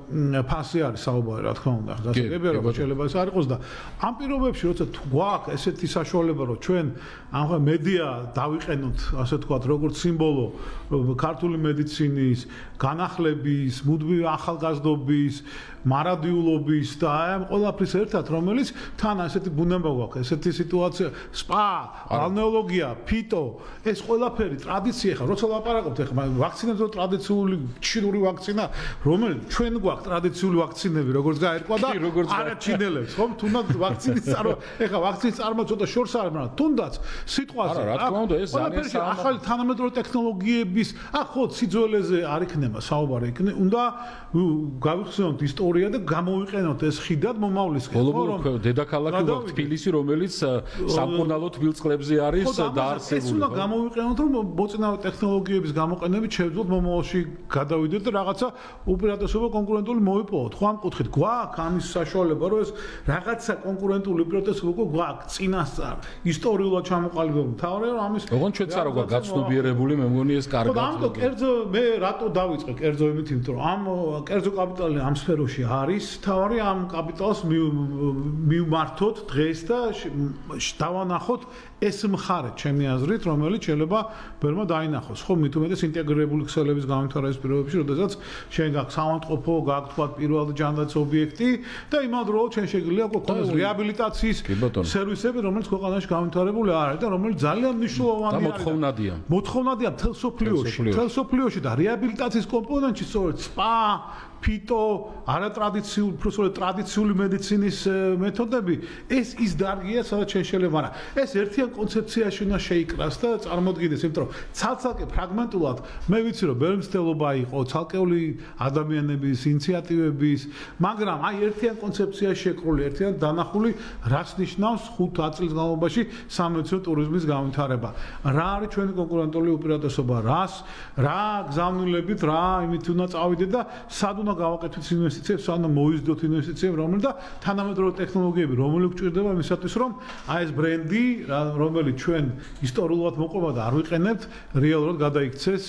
ფასი არის საუბარი, რა თქმა უნდა. გასაგებია რომ შეიძლება ეს არ იყოს და ამ პირობებში როცა გვაქვს ესეთი საშუალება რომ ჩვენ ამხა მედია დავიყენოთ ასე ვთქვათ როგორც სიმბოლო ქართული მედიცინის განახლების, მუდმივი ახალგაზრდობის, მარადიულობის და ამ ყველაფრის ერთად რომელიც თან ასეთი ბუნება გვაქვს, ესეთი სიტუაცია, სპა, ბალნეოლოგია, ფიტო, ეს ყველაფერი ტრადიცია ხა, როცა ლაპარაკობთ ხა ვაქცინებზე ტრადიციული ჩინური ვაქცინა, რომელიც ჩვენ გვაქვს ტრადიციული ვაქცინები, როგორც გაერკვა და არა ჩინელებს, ხომ? თუნდაც ვაქცინის წარვა, ეხლა ვაქცინის წარმა ცოტა შორს არის, მაგრამ თუნდაც სიტყვაზე. არა, რა თქმა უნდა, ეს ძალიან ახალი თანამედროვე ტექნოლოგიების, ახ ხო სიძველეზე არ იქნება საუბარი, უნდა გავიხსენოთ ისტორია და გამოვიყენოთ ეს ხიდად მომავლისკენ. ბოლო დედაქალაქი გვაქვს თბილისი, რომელიც სამკურნალო თბილწყლებზე არის დაარსებული. ეს უნდა გამოვიყენოთ, რომ მოწინავე ტექნოლოგიების გამოყენებით შევძლოთ მომავალში გადავიდეთ და რაღაცა უპირატესობა კონკურენტული მოვიპოვოთ. ხო ამ კუთხით გვაქვს ამის საშუალება, რომ ეს რაღაცა კონკურენტული უპირატესობა უკვე გვაქვს წინასწარ, ისტორიულად ჩამოყალიბებული. თავარია რომ ამის ოღონდ ჩვენც არ გვაქვს გაცნობიერებული, მე მგონი ეს კარგად. ხო ამიტომ კერძო მე რატო დავიწყე კერძო იმით, იმიტომ რომ ამ კერძო კაპიტალი ამ სფეროში არის, თავარი ამ კაპიტალს მივმართოთ დღეს და დავანახოთ ეს მხარე, ჩემი აზრით, რომელიც შეიძლება ბევრმა დაინახოს. ხო, მით უმეტეს ინტეგრირებული ქსელების განვითარების პირობებში, როდესაც შენ გაქვს საავადმყოფო, გაქვს თქვა პირველი ჯანდაცვის ობიექტი და იმავდროულად შენ შეგვიძლია გქონდეს რეაბილიტაციის სერვისები, რომელიც ქვეყანაში განვითარებული არის და რომელიც ძალიან მნიშვნელოვანია. და მოთხოვნადია. მოთხოვნადია მთელ სოფლიოში, მთელ სოფლიოში და რეაბილიტაციის კომპონენტში სწორედ სპა, ფიტო, არატრადიციული, უბრალოდ ტრადიციული მედიცინის მეთოდები, ეს ის დარგია, სადაც შეიძლება, მაგრამ ეს ერთიან კონცეფციაში უნდა შეიკრას და წარმოდგინდეს, იმიტომ რომ ცალ-ცალკე ფრაგმენტულად მე ვიცი რომ ბევრი მცდელობა იყო, ცალკეული ადამიანების ინიციატივების, მაგრამ აი ერთიან კონცეფციაში შეკრული, ერთიან დანახული, რაც ნიშნავს ხუთ-ათ წლის განმავლობაში სამედიცინო ტურიზმის განვითარება. რა არის ჩვენი კონკურენტული უპირატესობა, რას, რა გზავნილებით, რა იმით უნდა წავიდეთ და სად უნდა გავაკეთოთ ინვესტიციებს, სად უნდა მოვიზრდოთ ინვესტიციებს, რომელიც და თანამედროვე ტექნოლოგიები, რომელი გვჭირდება იმისათვის, რომ აი ეს ბრენდი, რომელიც ჩვენ ისტორიულად მოყვება და არ ვიყენებთ, რეალურად გადაიქცეს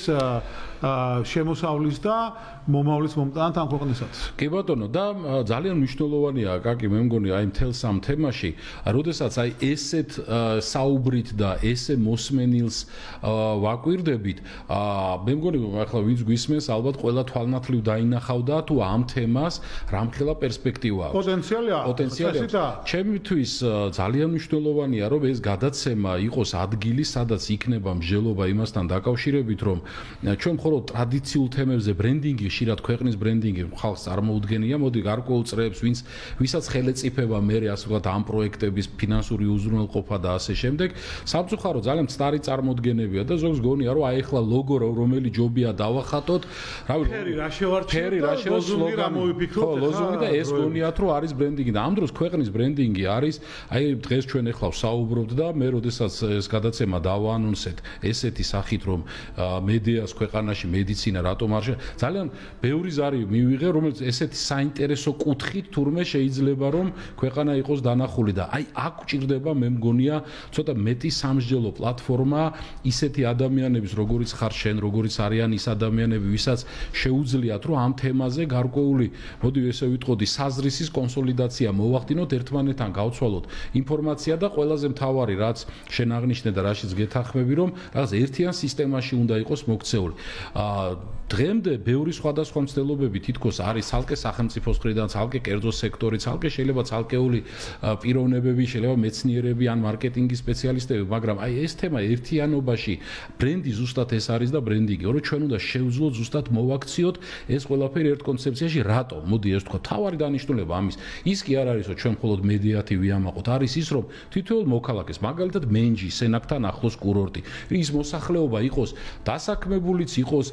შემოსავლის და მომავლის მომტანად ამ ქვეყნისათვის. კი ბატონო, და ძალიან მნიშვნელოვანია, კაკი, მე მგონი აი მთელს ამ თემაში, როდესაც აი ესეთ საუბრით და ესე მოსმენილს ვაკვირდებით, მე მგონი ახლა ვინც გვისმენს, ალბათ ყველა თვალნათლივ დაინახავდა თუ ამ თემას რამხელა პერსპექტივა აქვს. პოტენციალი აქვს. პოტენციალი აქვს. ჩემთვის ძალიან მნიშვნელოვანია, რომ ეს გადაცემა იყოს ადგილი, სადაც იქნება მსჯელობა იმასთან დაკავშირებით, რომ ჩვენ მხოლოდ ტრადიციულ თემებზე ბრენდინგი, ხშირად ქვეყნის ბრენდინგი ხალხს წარმოუდგენია, მოდი გარკვეულ წრეებს, ვინც ვისაც ხელეწიფება მერე ასე ვთქვათ ამ პროექტების ფინანსური უზრუნველყოფა და ასე შემდეგ, სამწუხარო ძალიან მცდარი წარმოდგენებია და ზოგს გონია, რომ აი ახლა ლოგო რომელი ჯობია დავახატოთ, რავი, ფერი რა შევარჩიოთ, ფერი რა გაშევა სლოგანი. ხო, ლოზუნგი და ეს გონიათ რომ არის ბრენდინგი და ამ დროს ქვეყნის ბრენდინგი არის, აი დღეს ჩვენ ახლა ვსაუბრობთ და მე როდესაც ეს გადაცემა დავაანონსეთ ესეთი სახით რომ მედიას ქვეყანაში მედიცინა რატომ არ ძალიან ბევრი ზარი მივიღე რომელიც ესეთი საინტერესო კუთხით თურმე შეიძლება რომ ქვეყანა იყოს დანახული და აი აქ გვჭირდება მე მგონია ცოტა მეტი სამსჯელო პლატფორმა ისეთი ადამიანების როგორიც ხარ შენ როგორიც არიან ის ადამიანები ვისაც შეუძლიათ რომ ამ თემაზე გარკვეული მოდი ესე ვიტყოდი საზრისის კონსოლიდაცია მოვახდინოთ ერთმანეთთან გავცვალოთ ინფორმაცია და ყველაზე მთავარი რაც შენ აღნიშნე და რაშიც გეთანხმები რომ რაღაც ერთიან სისტემაში უნდა იყოს მოქცეული აა დღემდე ბევრი სხვადასხვა მცდელობები თითქოს არის ცალკე სახელმწიფოს მხრიდან ცალკე კერძო სექტორი ცალკე შეიძლება ცალკეული პიროვნებები შეიძლება მეცნიერები ან მარკეტინგის სპეციალისტები მაგრამ აი ეს თემა ერთიანობაში ბრენდი ზუსტად ეს არის და ბრენდინგი რომ ჩვენ უნდა შევძლოთ ზუსტად მოვაქციოთ ეს ყველაფერი ერთ კონცეფციაში რატო მოდი ეს თქვა თავარი დანიშნულება ამის ის კი არ არის რომ ჩვენ მხოლოდ მედიათი ვიამაყოთ არის ის რომ თითოეულ მოქალაქეს მაგალითად მენჯი სენაკთან ახლოს კურორტი ის მოსახლეობა იყოს დასაქმებულიც იყოს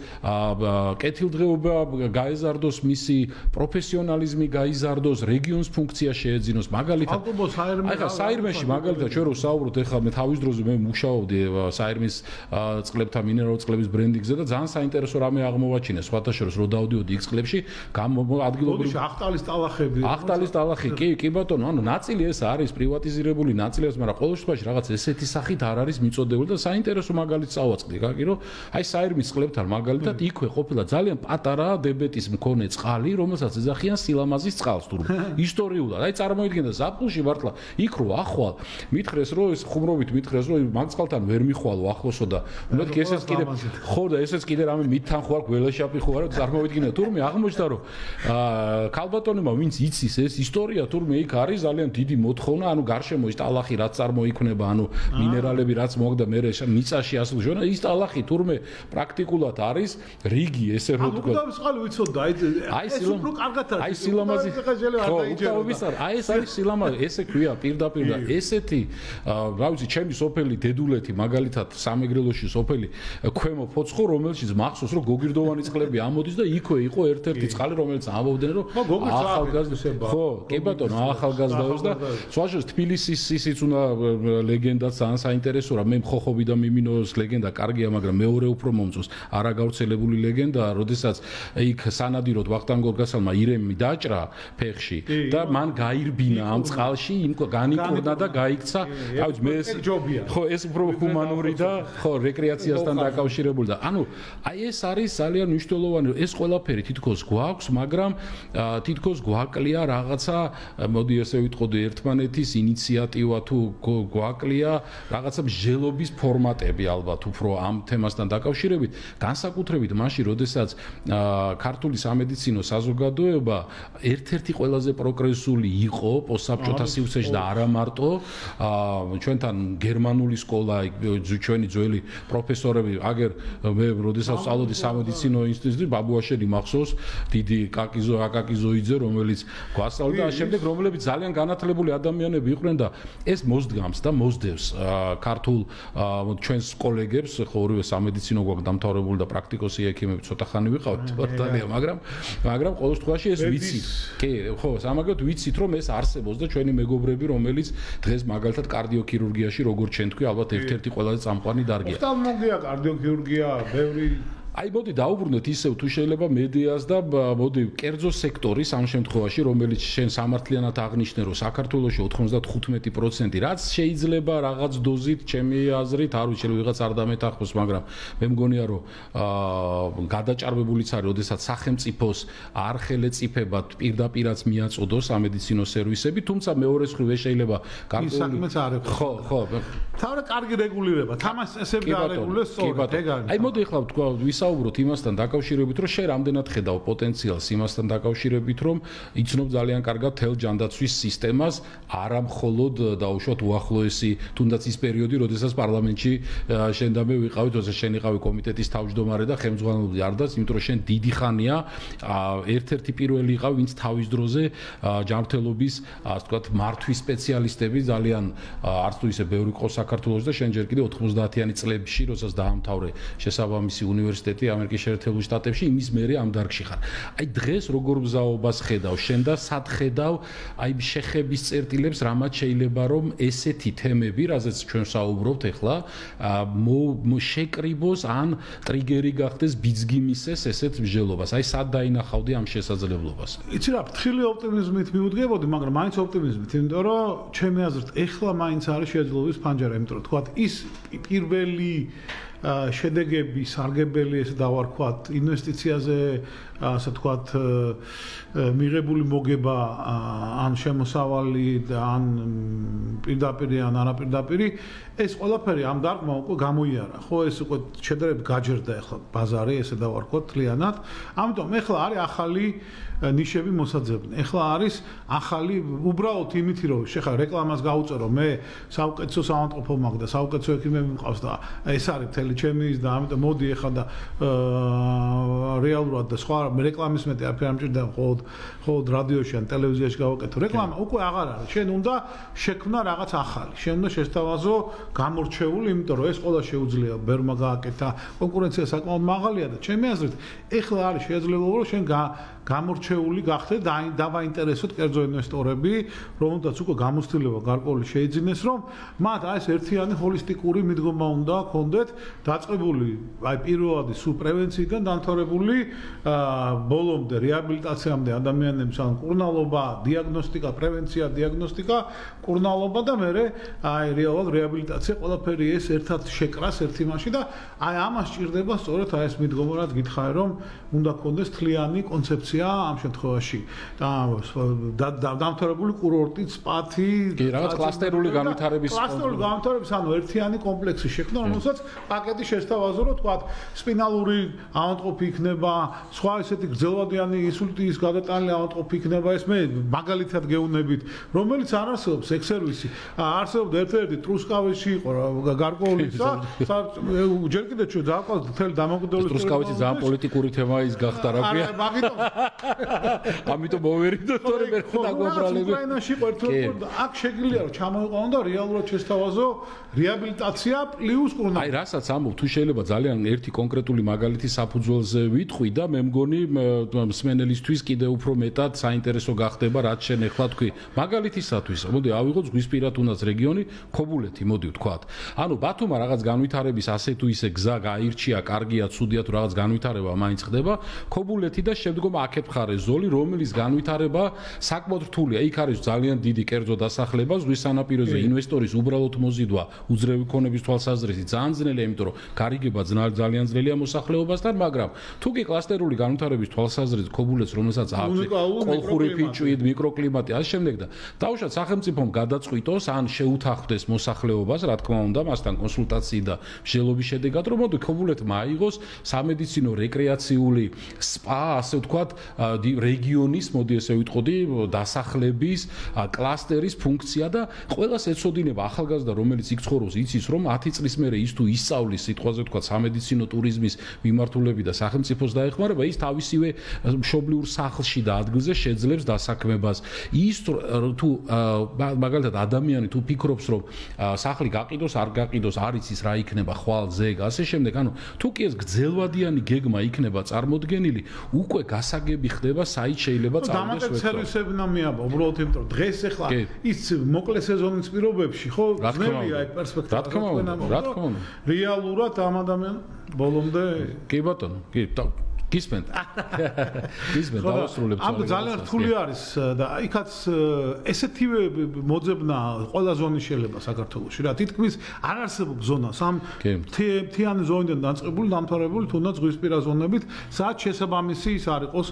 კეთილდღეობა გაეზარდოს მისი პროფესიონალიზმი გაიზარდოს რეგიონის ფუნქცია შეეძინოს მაგალითად აი ხა საირმეში მაგალითად ჩვენ რო საუბრობთ ეხლა მე თავის დროზე მე მუშაობდი საირმის წყლებთან მინერალურ წყლების ბრენდინგზე და ძალიან საინტერესო რამე აღმოვაჩინე სხვათა შორის რო დავდიოდი იქ წყლებში ადგილობრივი ახტალის ტალახები ახტალის ტალახი კი კი ბატონო ანუ ნაწილი ეს არის პრივატიზირებული ნაწილი ეს მაგრამ ყოველ შემთხვევაში რაღაც ესეთი სახით არ არის მიწოდებული და საინტერესო მაგალითს წავაწყდი გაგი რომ აი საირმის წყლებთან მაგალითად იქვე ყოფილა ძალიან პატარა დებეტის მქონე წყალი რომელსაც ეძახიან სილამაზის წყალს თურმე ისტორიულად აი წარმოიდგინე ზაფხულში მართლა იქ რო ახვალ მითხრეს რომ ეს ხუმრობით მითხრეს რომ მაგ წყალთან ვერ მიხვალო ახლოსო და უნდა კი ესეც კიდე ხო და ესეც კიდე რამე მითთან ხო არ გველეშაპი ხო არა წარმოიდგინე თურმე აღმოჩნდა რომ ქალბატონებმა ვინც იცის ეს ისტორია თურმე იქ არის ძალიან დიდი მოთხოვნა ანუ გარშემო ის ტალახი რაც წარმოიქმნება ანუ მინერალები რაც მოგდა მე მიწაში ასულ ჟონა ის ტალახი თურმე პრაქტიკულად არის რიგი ესე რო თქვა ანუ წყალი ვიცოდა აი ეს უფრო კარგად არის აი სილამაზი ხო უკავების არ აი ეს არის სილამაზი ესე ქვია პირდაპირ და ესეთი რა ვიცი ჩემი სოფელი დედულეთი მაგალითად სამეგრელოში სოფელი ქვემო ფოცხო რომელშიც მახსოვს რომ გოგირდოვანი წყლები ამოდის და იქვე იყო ერთ-ერთი წყალი რომელიც ამბობდნენ რომ ახალგაზრდა ხო კი ბატონო ახალგაზრდაობს და სხვაშორის თბილისის ისიც უნდა ლეგენდაც ძალიან საინტერესოა მე მხოხობი და მიმინოს ლეგენდა კარგია მაგრამ მეორე უფრო მომწონს არაგავრცელებული ლეგენდაა როდესაც იქ სანადიროდ ვახტანგ გორგასალმა ირემი დაჭრა ფეხში და მან გაირბინა ამ წყალში იმ განიკურნა და გაიქცა რა ვიცი მე ეს ხო ეს უფრო ჰუმანური და ხო რეკრეაციასთან დაკავშირებული და ანუ აი ეს არის ძალიან მნიშვნელოვანი ეს ყველაფერი თითქოს გვაქვს მაგრამ თითქოს გვაკლია რაღაცა მოდი ესე ვიტყოდი ერთმანეთის ინიციატივა თუ გვაკლია რაღაცა მსჯელობის ფორმატები ალბათ უფრო ამ თემასთან დაკავშირებით განსაკუთრებით მაშინ როდესაც ქართული სამედიცინო საზოგადოება ერთ-ერთი ყველაზე პროგრესული იყო პოსტსაბჭოთა სივრცეში და არა მარტო ჩვენთან გერმანული სკოლა ჩვენი ძველი პროფესორები აგერ მე როდესაც ვსწავლობდი სამედიცინო ინსტიტუტში ბაბუაშელი მახსოვს დიდი კაკიზო აკაკიზოიძე რომელიც გვასწავლდა და შემდეგ რომლებიც ძალიან განათლებული ადამიანები იყვნენ და ეს მოსდგამს და მოსდევს ქართულ ჩვენს კოლეგებს ხო ორივე სამედიცინო გვაქვს დამთავრებული და პრაქტიკოსი ექიმები ცოტა ხანი ვიყავთ პორტალია მაგრამ მაგრამ ყოველ შემთხვევაში ეს ვიცი კი ხო სამაგოდ ვიცით რომ ეს არსებობს და ჩვენი მეგობრები რომელიც დღეს მაგალითად კარდიოქირურგიაში როგორც ჩვენ თქვი ალბათ ერთ-ერთი ყველაზე წამყვანი დარგია ოფთალმოლოგია კარდიოქირურგია ბევრი აი მოდი დაუბრუნდეთ ისევ თუ შეიძლება მედიას და მოდი კერძო სექტორის ამ შემთხვევაში რომელიც შენ სამართლიანად აღნიშნე რომ საქართველოში ოცდახუთმეტი პროცენტი რაც შეიძლება რაღაც დოზით ჩემი აზრით არ ვიცი ვიღაც არ დამეთახოს მაგრამ მე მგონია რომ გადაჭარბებულიც არის როდესაც სახელმწიფოს არ ხელეწიფება პირდაპირაც მიაწოდოს სამედიცინო სერვისები თუმცა მეორე მხრივ შეიძლება გარკვეული ხო ხო თავი კარგი რეგულირება თამას ესე გარეგულირებს სწორად ეგ არის აი მოდი ახლა თქვა საუბრობთ იმასთან დაკავშირებით, რომ შენ რამდენად ხედავ პოტენციალს იმასთან დაკავშირებით, რომ იცნობ ძალიან კარგად თელ ჯანდაცვის სისტემას, არა მხოლოდ დაუშვათ უახლოესი, თუნდაც ის პერიოდი, როდესაც პარლამენტში შენ და მე ვიყავით, როდესაც შენ იყავი კომიტეტის თავმჯდომარე და ხელმძღვანელი არდაც, იმიტომ რომ შენ დიდი ხანია ერთ-ერთი პირველი იყავი, ვინც თავის დროზე ჯანმრთელობის, ასე ვთქვათ, მართვის სპეციალისტები ძალიან არც თუ ისე ბევრი ყო საქართველოში და შენ ჯერ კიდე ოთხმოცდაათიანი წლებში, როდესაც დაამთავრე შესაბამისი უნივერსიტეტი უნივერსიტეტი ამერიკის შეერთებულ შტატებში, იმის მერე ამ დარგში ხარ. აი დღეს როგორ მზაობას ხედავ შენ და სად ხედავ აი შეხების წერტილებს, რამაც შეიძლება რომ ესეთი თემები, რაზეც ჩვენ საუბრობთ ახლა, შეკრიბოს ან ტრიგერი გახდეს ბიძგი მისეს ესეთ მსჯელობას. აი სად დაინახავდი ამ შესაძლებლობას? იცი რა, ფრთხილი ოპტიმიზმით მიუდგებოდი, მაგრამ მაინც ოპტიმიზმით, იმიტომ რომ ჩემი აზრით ეხლა მაინც არის შეძლების ფანჯარა, იმიტომ რომ თქვა ის პირველი შედეგები, სარგებელი ესე დავარქვათ, ინვესტიციაზე, ასე ვთქვათ, მიღებული მოგება ან შემოსავალი ან პირდაპირ ან არაპირდაპირი, ეს ყველაფერი ამ დარგმა უკვე გამოიარა. ხო, ეს უკვე შედარებით გაჯერდა ახლა ბაზარი, ესე დავარქვათ, თლიანად. ამიტომ ახლა არის ახალი ნიშები მოსაძებნი. ახლა არის ახალი, უბრალოდ იმითი რომ შეხა რეკლამას გაუწერო, მე საუკეთესო საავადმყოფო მაქვს და საუკეთესო ექიმები მყავს და ეს არის მთელი ჩემი ის და ამიტომ მოდი ახლა და რეალურად და სხვა რეკლამის მეტი არ ამჭირდება მხოლოდ მხოლოდ რადიოში ან ტელევიზიაში გავაკეთო. რეკლამა უკვე აღარ არის. შენ უნდა შექმნა რაღაც ახალი. შენ უნდა შესთავაზო გამორჩეული, იმიტომ რომ ეს ყველა შეუძლია ბერმა გააკეთა. კონკურენცია საკმაოდ მაღალია და ჩემი აზრით, ეხლა არის შეიძლება რომ შენ გამორჩეული გახდე და დავაინტერესოთ კერძო ინვესტორები, რომელთაც უკვე გამოცდილება გარკვეული შეიძინეს, რომ მათ აი ეს ერთიანი ჰოლისტიკური მიდგომა უნდა ჰქონდეთ, დაწყებული აი პირველადი სულ პრევენციიდან დამთავრებული ბოლომდე რეაბილიტაციამდე ადამიანებს ან კურნალობა, დიაგნოსტიკა, პრევენცია, დიაგნოსტიკა, კურნალობა და მერე აი რეალურად რეაბილიტაცია ყველაფერი ეს ერთად შეკრას ერთი მასში და აი ამას ჭირდება სწორედ აი ეს მიდგომა, რაც გითხარი, რომ უნდა ჰქონდეს თლიანი კონცეფცია ამ შემთხვევაში და დამთავრებული კურორტი, სპათი, კი, რაღაც კლასტერული განვითარების კლასტერული განვითარების ანუ ერთიანი კომპლექსი შექმნა, რომელსაც პაკეტი შესთავაზო, რომ თქვა სპინალური ავადმყოფი იქნება, სხვა ესეთი გრძელვადიანი ინსულტის გადატანილი ავადმყოფი იქნება, ეს მე მაგალითად გეუბნებით, რომელიც არ არსებობს ეგ სერვისი. არსებობდა ერთ-ერთი ტრუსკავეში იყო გარკვეული და ჯერ კიდევ ჩვენ დააყავს მთელი დამოუკიდებლობის ტრუსკავეში ძალიან პოლიტიკური თემა ის გახდა რა ქვია. მაგიტომ ამიტომ მოვერიდო თორე მე დაგვაბრალები. უკრაინაში იყო ერთ-ერთი და აქ შეგიძლია რომ ჩამოიყვანო და რეალურად შესთავაზო რეაბილიტაცია პლუს კურნალობა. აი რასაც ამბობ, თუ შეიძლება ძალიან ერთი კონკრეტული მაგალითი საფუძველზე ვიტყვი და მე მგონი მსმენელისთვის კიდევ უფრო მეტად საინტერესო გახდება, რაც შენ ახლა თქვი. მაგალითისათვის, მოდი ავიღოთ ზღვისპირა თუნდაც რეგიონი, ქობულეთი, მოდი ვთქვათ. ანუ ბათუმმა რაღაც განვითარების ასე თუ ისე გზა გაირჩია, კარგია, ცუდია თუ რაღაც განვითარება მაინც ხდება, ქობულეთი და შემდგომ აქეთ მხარე ზოლი, რომელიც განვითარება საკმაოდ რთულია. იქ არის ძალიან დიდი კერძო დასახლება, ზღვის სანაპიროზე ინვესტორის უბრალოდ მოზიდვა უძრევი ქონების თვალსაზრისით ძალიან ძნელია, იმიტომ რომ გარიგება ძალიან ძნელია მოსახლეობასთან, მაგრამ თუ კი კლასტერული განვითარების თვალსაზრისით ქობულეთს, რომელსაც აქვს კოლხური ფიჭვით, მიკროკლიმატი, ასე შემდეგ და დაუშვათ სახელმწიფომ გადაწყვიტოს ან შეუთანხმდეს მოსახლეობას, რა თქმა უნდა, მასთან კონსულტაცії და მსჯელობის შედეგად, რომ მოდი ქობულეთმა აიღოს სამედიცინო რეკრეაციული სპა, ასე ვთქვათ, რეგიონის, მოდი ესე ვიტყოდი, დასახლების კლასტერის ფუნქცია და ყველას ეცოდინება ახალგაზრდა, რომელიც იქ ცხოვრობს, იცის, რომ ათი წლის მერე ის თუ ისწავლის, სიტყვაზე ვთქვათ, სამედიცინო ტურიზმის მიმართულები და სახელმწიფოს დაეხმარება, ის თავისივე მშობლიურ სახლში და ადგილზე შეძლებს დასაქმებას. ის თუ მაგალითად ადამიანი თუ ფიქრობს, რომ სახლი გაყიდოს, არ გაყიდოს, არ იცის რა იქნება ხვალ, ზეგ, ასე შემდეგ, ანუ თუ კი ეს გრძელვადიანი გეგმა იქნება წარმოდგენილი, უკვე გასაგები ხდება, საით შეიძლება წავიდეს ვექტორი. დამატებით სერვისები ნამიაბა, უბრალოდ იმიტომ რომ დღეს ახლა ის მოკლე სეზონის პირობებში, ხო, ძნელია ეგ პერსპექტივა. რა თქმა უნდა, რა თქმა უნდა. რეალურად ამ ადამიანს ბოლომდე კი ბატონო, კი გისმენთ. გისმენთ დავასრულებთ. ამიტომ ძალიან რთული არის და იქაც ესეთივე მოძებნა ყველა ზონის შეიძლება საქართველოში რა. თითქმის არ არსებობს ზონა სამ მთიანი ზონიდან დაწყებული, დამთავრებული თუნდაც ზღვისპირა ზონებით, სადაც შესაბამისი ის არ იყოს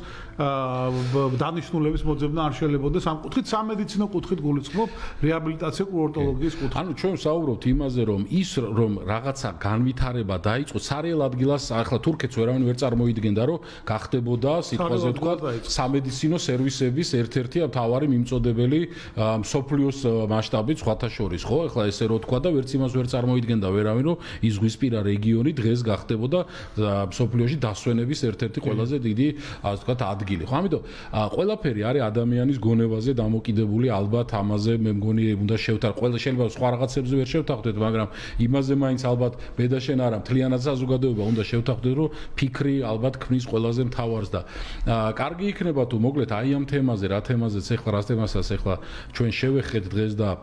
დანიშნულების მოძებნა არ შეიძლებაოდეს ამ კუთხით, სამედიცინო კუთხით გულისხმობ, რეაბილიტაცია, კურორტოლოგიის კუთხით. ანუ ჩვენ ვსაუბრობთ იმაზე, რომ ის რომ რაღაცა განვითარება დაიწყო, სარეალ ადგილას ახლა თურქეთს ვერავინ ვერ წარმოიდგენდა, რომ გახდებოდა სიტყვაზე ვთქვა სამედიცინო სერვისების ერთ-ერთი მთავარი მიმწოდებელი მსოფლიოს მასშტაბით სხვათა შორის, ხო? ეხლა ესე რო ვთქვა და ვერც იმას ვერ წარმოიდგენდა ვერავინ, რომ ის ზღვისპირა რეგიონი დღეს გახდებოდა მსოფლიოში დასვენების ერთ-ერთი ყველაზე დიდი, ასე ვთქვათ, ადგილი, ხო? ამიტომ ყველაფერი არის ადამიანის გონებაზე დამოკიდებული, ალბათ ამაზე მე მგონი უნდა შევთანხმდეთ. ყველა შეიძლება სხვა რაღაცებზე ვერ შევთანხმდეთ, მაგრამ იმაზე მაინც ალბათ ბედა შენ არა, მთლიანად საზოგადოება უნდა შევთანხმდეთ, რომ ფიქრი ალბათ ქმნის ყველაზე მთავარს და კარგი იქნება თუ მოკლედ აი ამ თემაზე, რა თემაზეც ეხლა რა თემასაც ეხლა ჩვენ შევეხეთ დღეს და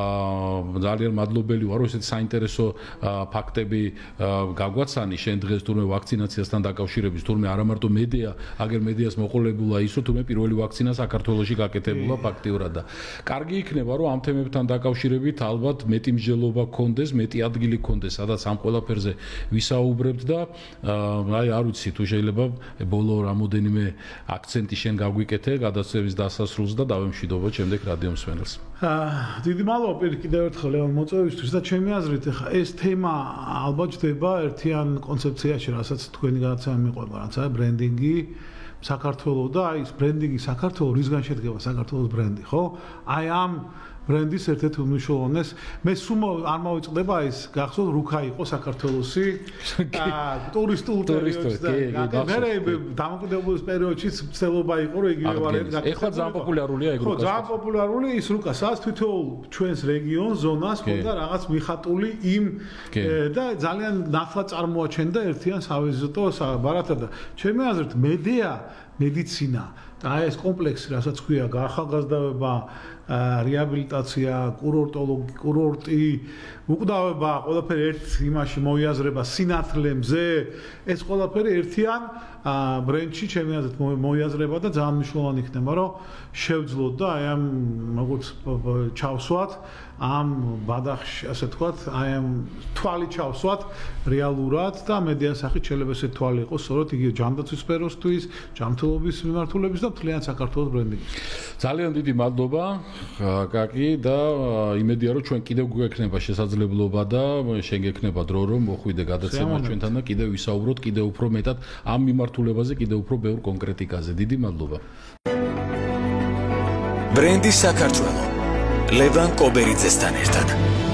ძალიან მადლობელი ვარ, რომ ესეთი საინტერესო ფაქტები გაგვაცანი შენ დღეს თურმე ვაქცინაციასთან დაკავშირებით, თურმე არა მარტო მედია, აგერ მედიას მოყოლებულა ის, რომ თურმე პირველი ვაქცინა საქართველოში გაკეთებულა ფაქტიურად და კარგი იქნება, რომ ამ თემებთან დაკავშირებით ალბათ მეტი მსჯელობა გქონდეს, მეტი ადგილი გქონდეს, სადაც ამ ყველაფერზე ვისაუბრებთ და აი არ ვიცი თუ შეიძლება ბოლო რამოდენიმე აქცენტი შენ გაგვიკეთე გადაცემის დასასრულს და დავემშვიდობოთ შემდეგ რადიო მსმენელს. აა დიდი მადლობა პირიქით კიდევ ერთხელ ლევან მოწვევისთვის და ჩემი აზრით ახლა ეს თემა ალბათ ჯდება ერთიან კონცეფციაში, რასაც თქვენი გადაცემა მიყვება, რაც არის ბრენდინგი საქართველოს და აი ეს ბრენდინგი საქართველოს რისგან შედგება საქართველოს ბრენდი, ხო? აი ამ ბრენდის ერთ-ერთი უმნიშვნელოვანეს მე სულ არ მოვიწყდება ის გახსოვთ რუქა იყო საქართველოსი ტურისტულ პერიოდში და მე დამოკიდებულის პერიოდში ცდილობა იყო რომ იგივე ვარიანტი გაკეთდეს. ეხლა ძალიან პოპულარულია ეგ რუკა. ხო, ძალიან პოპულარული ის რუკა, სადაც თითოეულ ჩვენს რეგიონს, ზონას ხონდა რაღაც მიხატული იმ და ძალიან ნათლად წარმოაჩენდა ერთიან სავიზიტო ბარათად და ჩემი აზრით მედია, მედიცინა და ეს კომპლექსი, რასაც ქვია, გაახალგაზრდავება, რეაბილიტაცია, კურორტოლოგი, კურორტი, უკვდავება, ყველაფერი ერთ იმაში მოიაზრება, სინათლე, მზე, ეს ყველაფერი ერთიან ბრენდში ჩემი აზრით მოიაზრება და ძალიან მნიშვნელოვანი იქნება, რომ შევძლოთ და აი ამ როგორც ჩავსვათ ამ ბადახში, ასე ვთქვათ, აი ამ თვალი ჩავსვათ რეალურად და მედიას სახით შეიძლება ეს თვალი იყოს, სწორედ იგივე ჯანდაცვის სფეროსთვის, ჯანმრთელობის მიმართულების და მთლიან საქართველოს ბრენდინგის. ძალიან დიდი მადლობა, კაკი და იმედია რომ ჩვენ კიდევ გვექნება შესაძლებლობა და შენ გექნება დრო რომ მოხვიდე გადაცემა ჩვენთან და კიდევ ვისაუბროთ კიდევ უფრო მეტად ამ მიმართულებაზე, კიდევ უფრო ბევრ კონკრეტიკაზე. დიდი მადლობა. ბრენდი საქართველო ლევან კობერიძესთან ერთად.